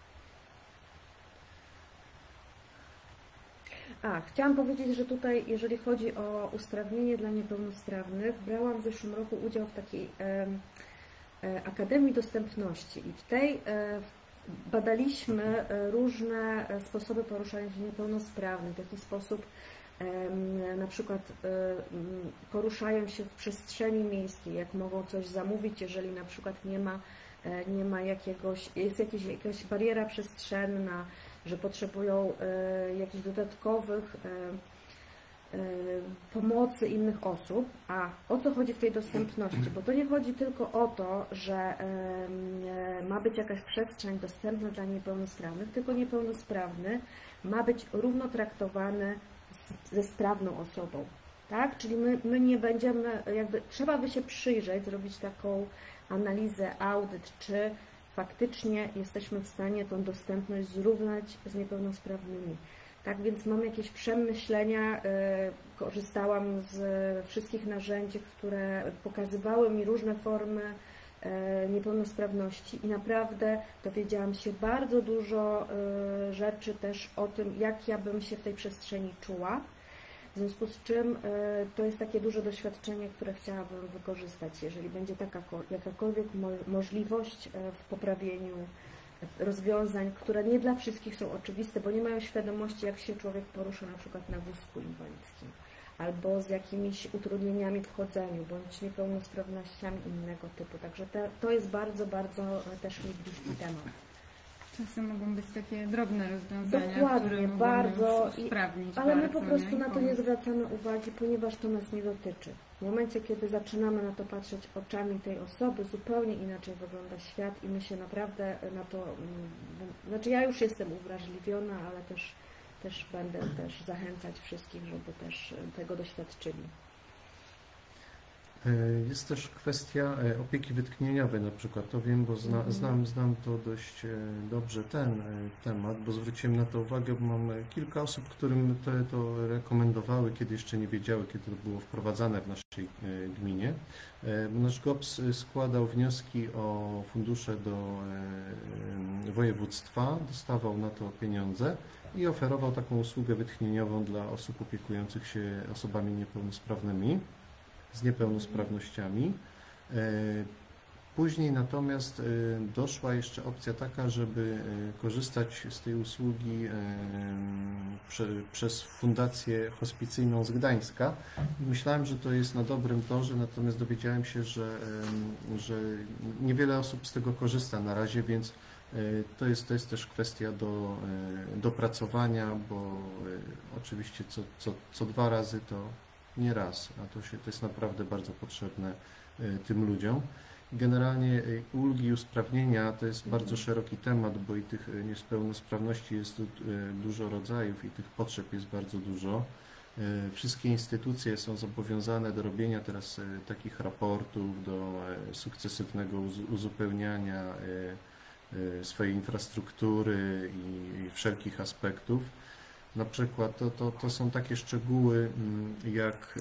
S4: A, chciałam powiedzieć, że tutaj, jeżeli chodzi o usprawnienie dla niepełnosprawnych, brałam w zeszłym roku udział w takiej e, Akademii Dostępności i w tej badaliśmy różne sposoby poruszania się niepełnosprawnych, w jaki sposób na przykład poruszają się w przestrzeni miejskiej, jak mogą coś zamówić, jeżeli na przykład nie ma, nie ma jakiegoś, jest jakieś, jakaś bariera przestrzenna, że potrzebują jakichś dodatkowych pomocy innych osób. A o co chodzi w tej dostępności? Bo to nie chodzi tylko o to, że ma być jakaś przestrzeń dostępna dla niepełnosprawnych, tylko niepełnosprawny ma być równo traktowany ze sprawną osobą. Tak? Czyli my, my nie będziemy, jakby trzeba by się przyjrzeć, zrobić taką analizę, audyt, czy faktycznie jesteśmy w stanie tą dostępność zrównać z niepełnosprawnymi. Tak więc mam jakieś przemyślenia, korzystałam z wszystkich narzędzi, które pokazywały mi różne formy niepełnosprawności i naprawdę dowiedziałam się bardzo dużo rzeczy też o tym, jak ja bym się w tej przestrzeni czuła. W związku z czym to jest takie duże doświadczenie, które chciałabym wykorzystać, jeżeli będzie taka jakakolwiek możliwość w poprawieniu rozwiązań, które nie dla wszystkich są oczywiste, bo nie mają świadomości, jak się człowiek porusza na przykład na wózku inwalidzkim, albo z jakimiś utrudnieniami w chodzeniu, bądź niepełnosprawnościami innego typu. Także te, to jest bardzo, bardzo też mi bliski temat.
S2: Czasem mogą być takie drobne rozwiązania,
S4: Dokładnie,
S2: które mogą
S4: bardzo,
S2: usprawnić
S4: ale my
S2: bardzo,
S4: po prostu
S2: nie?
S4: na to nie zwracamy uwagi, ponieważ to nas nie dotyczy. W momencie, kiedy zaczynamy na to patrzeć oczami tej osoby, zupełnie inaczej wygląda świat i my się naprawdę na to, znaczy ja już jestem uwrażliwiona, ale też, też będę też zachęcać wszystkich, żeby też tego doświadczyli.
S1: Jest też kwestia opieki wytchnieniowej na przykład, to wiem, bo zna, znam, znam to dość dobrze, ten temat, bo zwróciłem na to uwagę, bo mam kilka osób, którym to, to rekomendowały, kiedy jeszcze nie wiedziały, kiedy to było wprowadzane w naszej gminie. Nasz G O P S składał wnioski o fundusze do województwa, dostawał na to pieniądze i oferował taką usługę wytchnieniową dla osób opiekujących się osobami niepełnosprawnymi, z niepełnosprawnościami. Później natomiast doszła jeszcze opcja taka, żeby korzystać z tej usługi przez Fundację Hospicyjną z Gdańska. Myślałem, że to jest na dobrym torze, natomiast dowiedziałem się, że, że niewiele osób z tego korzysta na razie, więc to jest, to jest też kwestia do dopracowania, bo oczywiście co, co, co dwa razy to nie raz, a to, się, to jest naprawdę bardzo potrzebne tym ludziom. Generalnie ulgi i usprawnienia to jest bardzo szeroki temat, bo i tych niepełnosprawności jest dużo rodzajów i tych potrzeb jest bardzo dużo. Wszystkie instytucje są zobowiązane do robienia teraz takich raportów, do sukcesywnego uzupełniania swojej infrastruktury i wszelkich aspektów. Na przykład to, to, to są takie szczegóły jak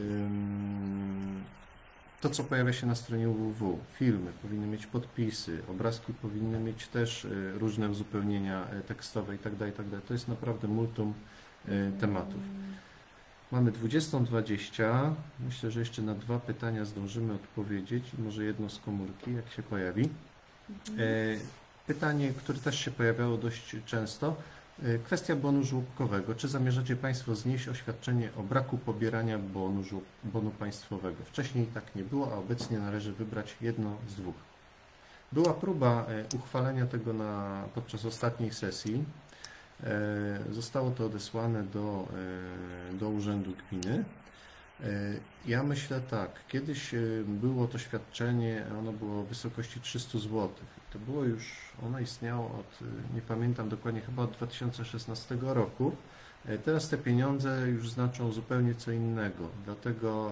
S1: to, co pojawia się na stronie w w w. Filmy powinny mieć podpisy, obrazki powinny mieć też różne uzupełnienia tekstowe itd., itd. To jest naprawdę multum tematów. Mamy dwudziestą dwadzieścia. Myślę, że jeszcze na dwa pytania zdążymy odpowiedzieć. Może jedno z komórki, jak się pojawi. Pytanie, które też się pojawiało dość często. Kwestia bonu żłobkowego. Czy zamierzacie Państwo znieść oświadczenie o braku pobierania bonu, bonu państwowego? Wcześniej tak nie było, a obecnie należy wybrać jedno z dwóch. Była próba uchwalenia tego na, podczas ostatniej sesji. Zostało to odesłane do, do Urzędu Gminy. Ja myślę tak, kiedyś było to świadczenie, ono było w wysokości trzysta złotych. To było już, ono istniało od, nie pamiętam dokładnie, chyba od dwa tysiące szesnastego roku. Teraz te pieniądze już znaczą zupełnie co innego, dlatego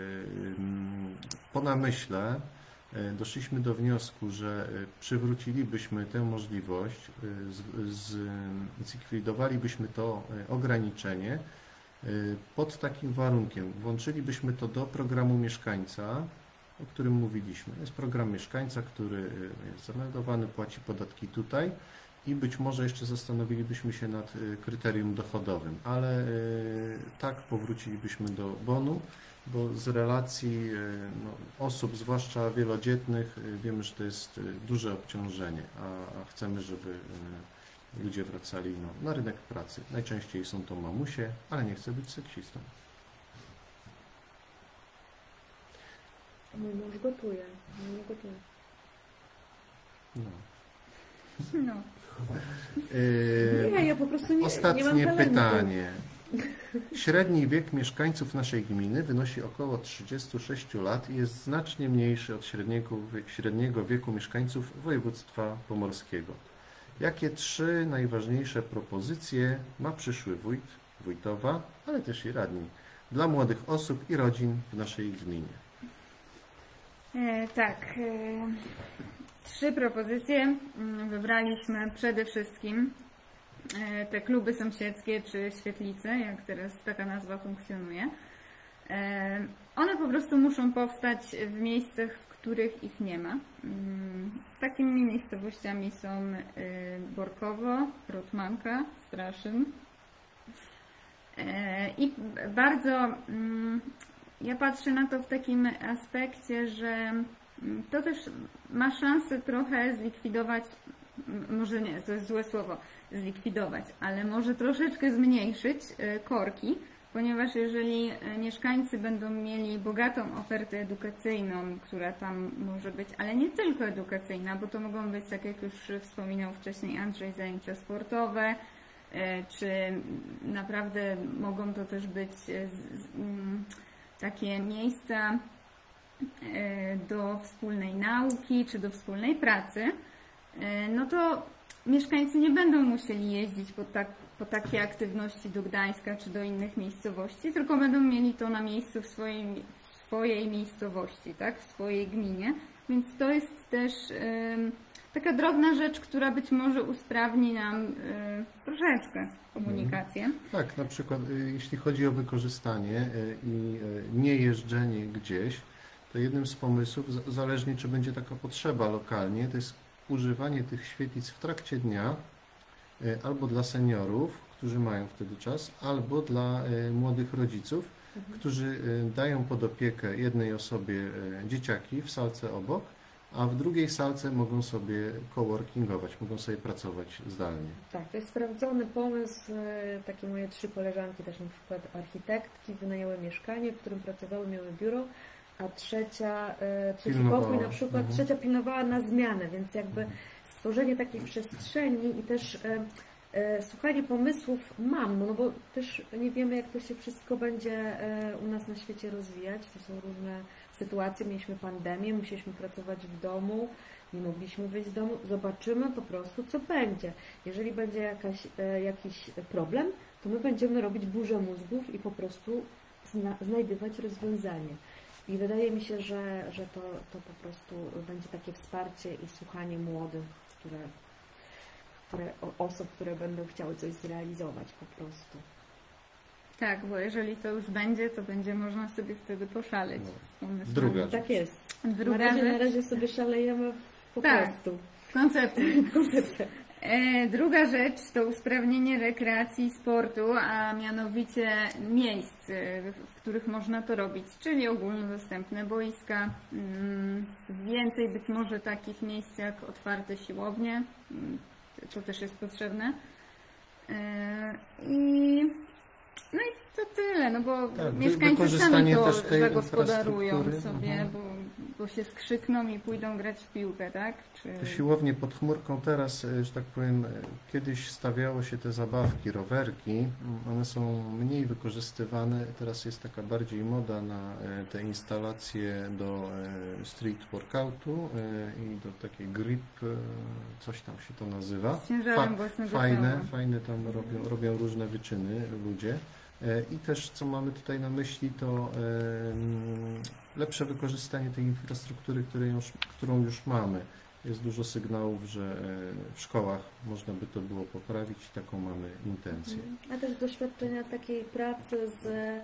S1: po namyśle doszliśmy do wniosku, że przywrócilibyśmy tę możliwość, zlikwidowalibyśmy to ograniczenie pod takim warunkiem. Włączylibyśmy to do programu mieszkańca, o którym mówiliśmy. Jest program mieszkańca, który jest zameldowany, płaci podatki tutaj i być może jeszcze zastanowilibyśmy się nad kryterium dochodowym, ale tak powrócilibyśmy do bonu, bo z relacji no, osób, zwłaszcza wielodzietnych, wiemy, że to jest duże obciążenie, a, a chcemy, żeby ludzie wracali no, na rynek pracy. Najczęściej są to mamusie, ale nie chcę być seksistą.
S4: Mój mąż gotuje, mój nie gotuje.
S1: No.
S2: No.
S1: Yy,
S4: nie, ja po prostu nie,
S1: ostatnie
S4: nie mam
S1: pytanie. Średni wiek mieszkańców naszej gminy wynosi około trzydziestu sześciu lat i jest znacznie mniejszy od średniego, średniego wieku mieszkańców województwa pomorskiego. Jakie trzy najważniejsze propozycje ma przyszły wójt, wójtowa, ale też i radni dla młodych osób i rodzin w naszej gminie?
S2: E, tak. E, trzy propozycje wybraliśmy przede wszystkim e, te kluby sąsiedzkie czy świetlice, jak teraz taka nazwa funkcjonuje. E, one po prostu muszą powstać w miejscach, w których ich nie ma. Takimi miejscowościami są Borkowo, Rotmanka, Straszyn. I bardzo ja patrzę na to w takim aspekcie, że to też ma szansę trochę zlikwidować, może nie, to jest złe słowo, zlikwidować, ale może troszeczkę zmniejszyć korki, ponieważ jeżeli mieszkańcy będą mieli bogatą ofertę edukacyjną, która tam może być, ale nie tylko edukacyjna, bo to mogą być, tak jak już wspominał wcześniej Andrzej, zajęcia sportowe, czy naprawdę mogą to też być takie miejsca do wspólnej nauki, czy do wspólnej pracy, no to mieszkańcy nie będą musieli jeździć po, tak, po takie aktywności do Gdańska czy do innych miejscowości, tylko będą mieli to na miejscu w swoim, swojej miejscowości, tak, w swojej gminie, więc to jest też ym, taka drobna rzecz, która być może usprawni nam y, troszeczkę komunikację.
S1: Tak, na przykład y, jeśli chodzi o wykorzystanie y, i y, nie jeżdżenie gdzieś, to jednym z pomysłów, z- zależnie czy będzie taka potrzeba lokalnie, to jest używanie tych świetlic w trakcie dnia y, albo dla seniorów, którzy mają wtedy czas, albo dla y, młodych rodziców, którzy y, dają pod opiekę jednej osobie y, dzieciaki w salce obok, a w drugiej salce mogą sobie coworkingować, mogą sobie pracować zdalnie.
S4: Tak, to jest sprawdzony pomysł. e, Takie moje trzy koleżanki, też na przykład architektki, wynajęły mieszkanie, w którym pracowały, miały biuro, a trzecia, e, trzeci
S1: Pilnowała.
S4: pokój na przykład,
S1: Mhm.
S4: trzecia pilnowała na zmianę, więc jakby stworzenie takiej przestrzeni i też e, e, słuchanie pomysłów mam, no bo też nie wiemy, jak to się wszystko będzie e, u nas na świecie rozwijać. To są różne sytuacje. Mieliśmy pandemię, musieliśmy pracować w domu, nie mogliśmy wyjść z domu. Zobaczymy po prostu, co będzie. Jeżeli będzie jakaś, e, jakiś problem, to my będziemy robić burzę mózgów i po prostu zna, znajdywać rozwiązanie. I wydaje mi się, że, że to, to po prostu będzie takie wsparcie i słuchanie młodych, które, które, o- osób, które będą chciały coś zrealizować po prostu.
S2: Tak, bo jeżeli to już będzie, to będzie można sobie wtedy poszaleć.
S1: No.
S2: z pomysłami.
S1: Druga rzecz.
S4: Tak jest.
S2: Druga
S4: na, razie, na
S2: rzecz,
S4: razie sobie szalejemy po
S2: Tak.
S4: prostu.
S2: koncepty.
S4: Koncepcja.
S2: E, druga rzecz to usprawnienie rekreacji i sportu, a mianowicie miejsc, e, w których można to robić, czyli ogólnodostępne boiska, mm, więcej być może takich miejsc jak otwarte siłownie, mm, to też jest potrzebne. E, I no i to tyle, no bo
S1: Tak, wy-
S2: mieszkańcy sami
S1: wykorzystanie
S2: to
S1: też tej
S2: zagospodarują
S1: infrastruktury,
S2: sobie,
S1: mhm.
S2: bo, bo się skrzykną i pójdą grać w piłkę, tak? Czy...
S1: Te siłownie pod chmurką teraz, e, że tak powiem, e, kiedyś stawiało się te zabawki, rowerki, m, one są mniej wykorzystywane, teraz jest taka bardziej moda na e, te instalacje do e, street workoutu e, i do takiej grip, e, coś tam się to nazywa.
S2: Z ciężarem własnego
S1: fajne,
S2: ciała.
S1: fajne tam robią, robią różne wyczyny ludzie. E, I też co mamy tutaj na myśli, to em, lepsze wykorzystanie tej infrastruktury, której już, którą już mamy. Jest dużo sygnałów, że e, w szkołach można by to było poprawić i taką mamy intencję.
S4: A też z doświadczenia takiej pracy z, e,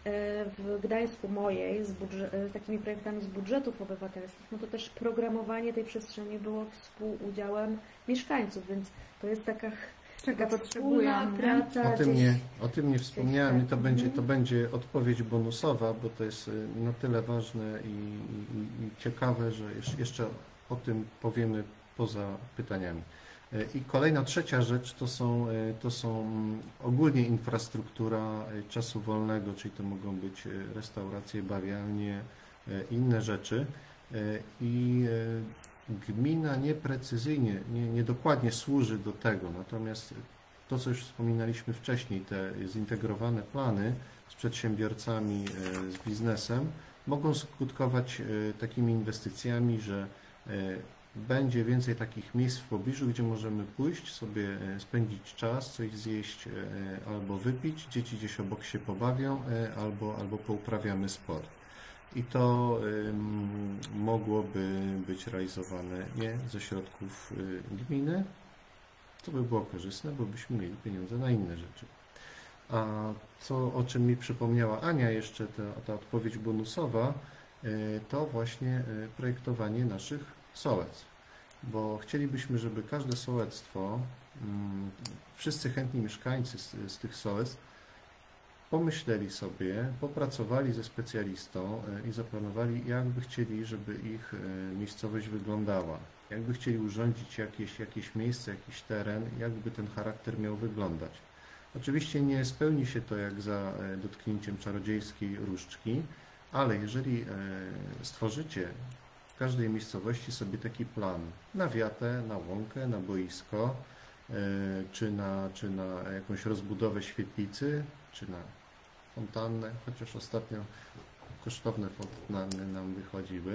S4: w Gdańsku mojej, z, budże- e, z takimi projektami z budżetów obywatelskich, no to też programowanie tej przestrzeni było współudziałem mieszkańców, więc to jest taka,
S2: Czego
S4: taka
S2: potrzebują,
S4: wspólna
S2: nie?
S4: praca
S1: O tym,
S4: gdzieś.
S1: nie, o tym nie wspomniałem i to
S4: tak.
S1: będzie,
S4: Mhm.
S1: to będzie odpowiedź bonusowa, bo to jest y, na tyle ważne i, i, i ciekawe, że jeszcze- jeszcze o tym powiemy poza pytaniami. Y, I kolejna, trzecia rzecz to są, y, to są mm, ogólnie infrastruktura y, czasu wolnego, czyli to mogą być y, restauracje, bawialnie, y, inne rzeczy. Y, I y, gmina nieprecyzyjnie, nie, niedokładnie służy do tego, natomiast to, co już wspominaliśmy wcześniej, te zintegrowane plany z przedsiębiorcami, e, z biznesem, mogą skutkować e, takimi inwestycjami, że e, będzie więcej takich miejsc w pobliżu, gdzie możemy pójść, sobie e, spędzić czas, coś zjeść e, albo wypić, dzieci gdzieś obok się pobawią, e, albo, albo pouprawiamy sport. I to ym, mogłoby być realizowane nie ze środków y, gminy, to by było korzystne, bo byśmy mieli pieniądze na inne rzeczy. A co, o czym mi przypomniała Ania jeszcze, ta, ta odpowiedź bonusowa, y, to właśnie y, projektowanie naszych sołectw. Bo chcielibyśmy, żeby każde sołectwo, mm, wszyscy chętni mieszkańcy z, z tych sołectw pomyśleli sobie, popracowali ze specjalistą e, i zaplanowali, jakby chcieli, żeby ich e, miejscowość wyglądała. Jakby chcieli urządzić jakieś, jakieś miejsce, jakiś teren, jakby ten charakter miał wyglądać. Oczywiście nie spełni się to jak za e, dotknięciem czarodziejskiej różdżki, ale jeżeli e, stworzycie w każdej miejscowości sobie taki plan na wiatę, na łąkę, na boisko, e, czy na, czy na jakąś rozbudowę świetlicy, czy na fontannę, chociaż ostatnio kosztowne fontanny nam wychodziły,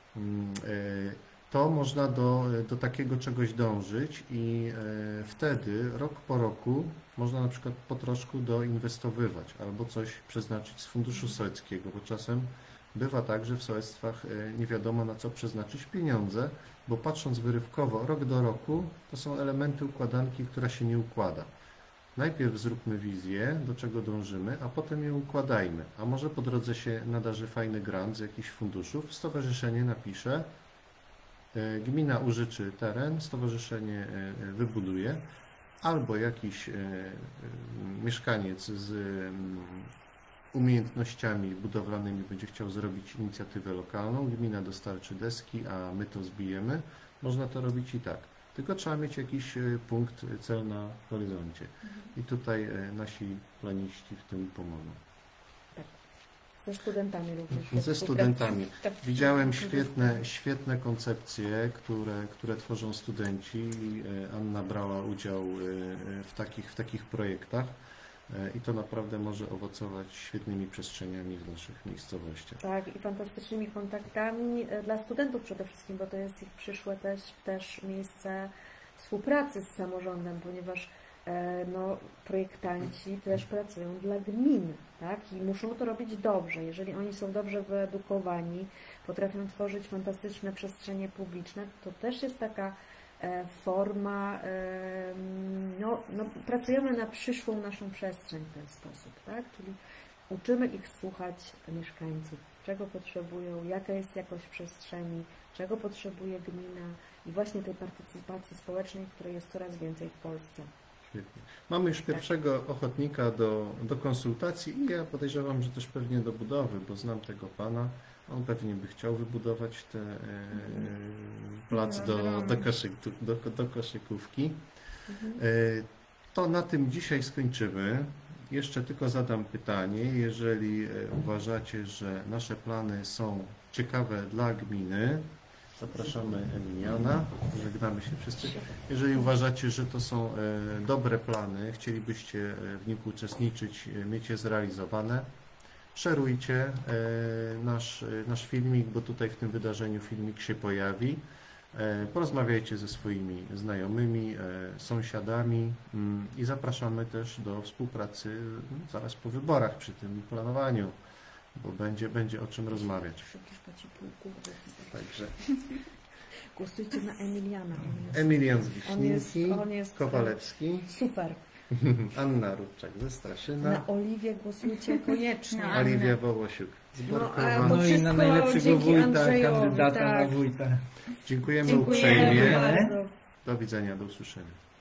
S1: to można do, do takiego czegoś dążyć i wtedy rok po roku można na przykład po troszku doinwestowywać albo coś przeznaczyć z funduszu sołeckiego, bo czasem Bywa tak, że w sołectwach nie wiadomo na co przeznaczyć pieniądze, bo patrząc wyrywkowo rok do roku, to są elementy układanki, która się nie układa. Najpierw zróbmy wizję, do czego dążymy, a potem je układajmy. A może po drodze się nadarzy fajny grant z jakichś funduszów, stowarzyszenie napisze, gmina użyczy teren, stowarzyszenie wybuduje, albo jakiś mieszkaniec z umiejętnościami budowlanymi będzie chciał zrobić inicjatywę lokalną, gmina dostarczy deski, a my to zbijemy. Można to robić i tak. Tylko trzeba mieć jakiś punkt, cel na horyzoncie. I tutaj nasi planiści w tym pomogą.
S4: Tak. Ze studentami również.
S1: Ze studentami. Widziałem świetne, świetne koncepcje, które, które tworzą studenci. Anna brała udział w takich, w takich projektach. I to naprawdę może owocować świetnymi przestrzeniami w naszych miejscowościach.
S4: Tak, i fantastycznymi kontaktami dla studentów przede wszystkim, bo to jest ich przyszłe też, też miejsce współpracy z samorządem, ponieważ no, projektanci też pracują dla gmin, tak? I muszą to robić dobrze. Jeżeli oni są dobrze wyedukowani, potrafią tworzyć fantastyczne przestrzenie publiczne, to też jest taka forma, no, no, pracujemy na przyszłą naszą przestrzeń w ten sposób, tak? Czyli uczymy ich słuchać mieszkańców, czego potrzebują, jaka jest jakość przestrzeni, czego potrzebuje gmina i właśnie tej partycypacji społecznej, której jest coraz więcej w Polsce.
S1: Świetnie. Mamy już pierwszego ochotnika do, do konsultacji i ja podejrzewam, że też pewnie do budowy, bo znam tego pana. On pewnie by chciał wybudować ten e, plac do, do, koszyk, do, do koszykówki. E, to na tym dzisiaj skończymy. Jeszcze tylko zadam pytanie. Jeżeli uważacie, że nasze plany są ciekawe dla gminy, zapraszamy Emiliana, żegnamy się wszyscy. Jeżeli uważacie, że to są e, dobre plany, chcielibyście w nich uczestniczyć, mieć je zrealizowane, szerujcie nasz, nasz filmik, bo tutaj w tym wydarzeniu filmik się pojawi. Porozmawiajcie ze swoimi znajomymi, sąsiadami i zapraszamy też do współpracy zaraz po wyborach przy tym planowaniu, bo będzie, będzie o czym rozmawiać. Także
S4: głosujcie na Emiliana. On jest,
S1: Emilian z Wiśninki,
S4: on jest, on jest
S1: Kowalewski.
S4: Super.
S1: Anna Rubczak ze Straszyna.
S4: Na Oliwię głosujcie koniecznie.
S1: No, Oliwia Wołosiuk z Borkowa.
S3: No, no i na najlepszego wójta,
S4: Andrzejowi,
S3: kandydata
S4: tak.
S3: na wójta.
S1: Dziękujemy,
S4: Dziękujemy
S1: uprzejmie.
S4: bardzo.
S1: Do widzenia, do usłyszenia.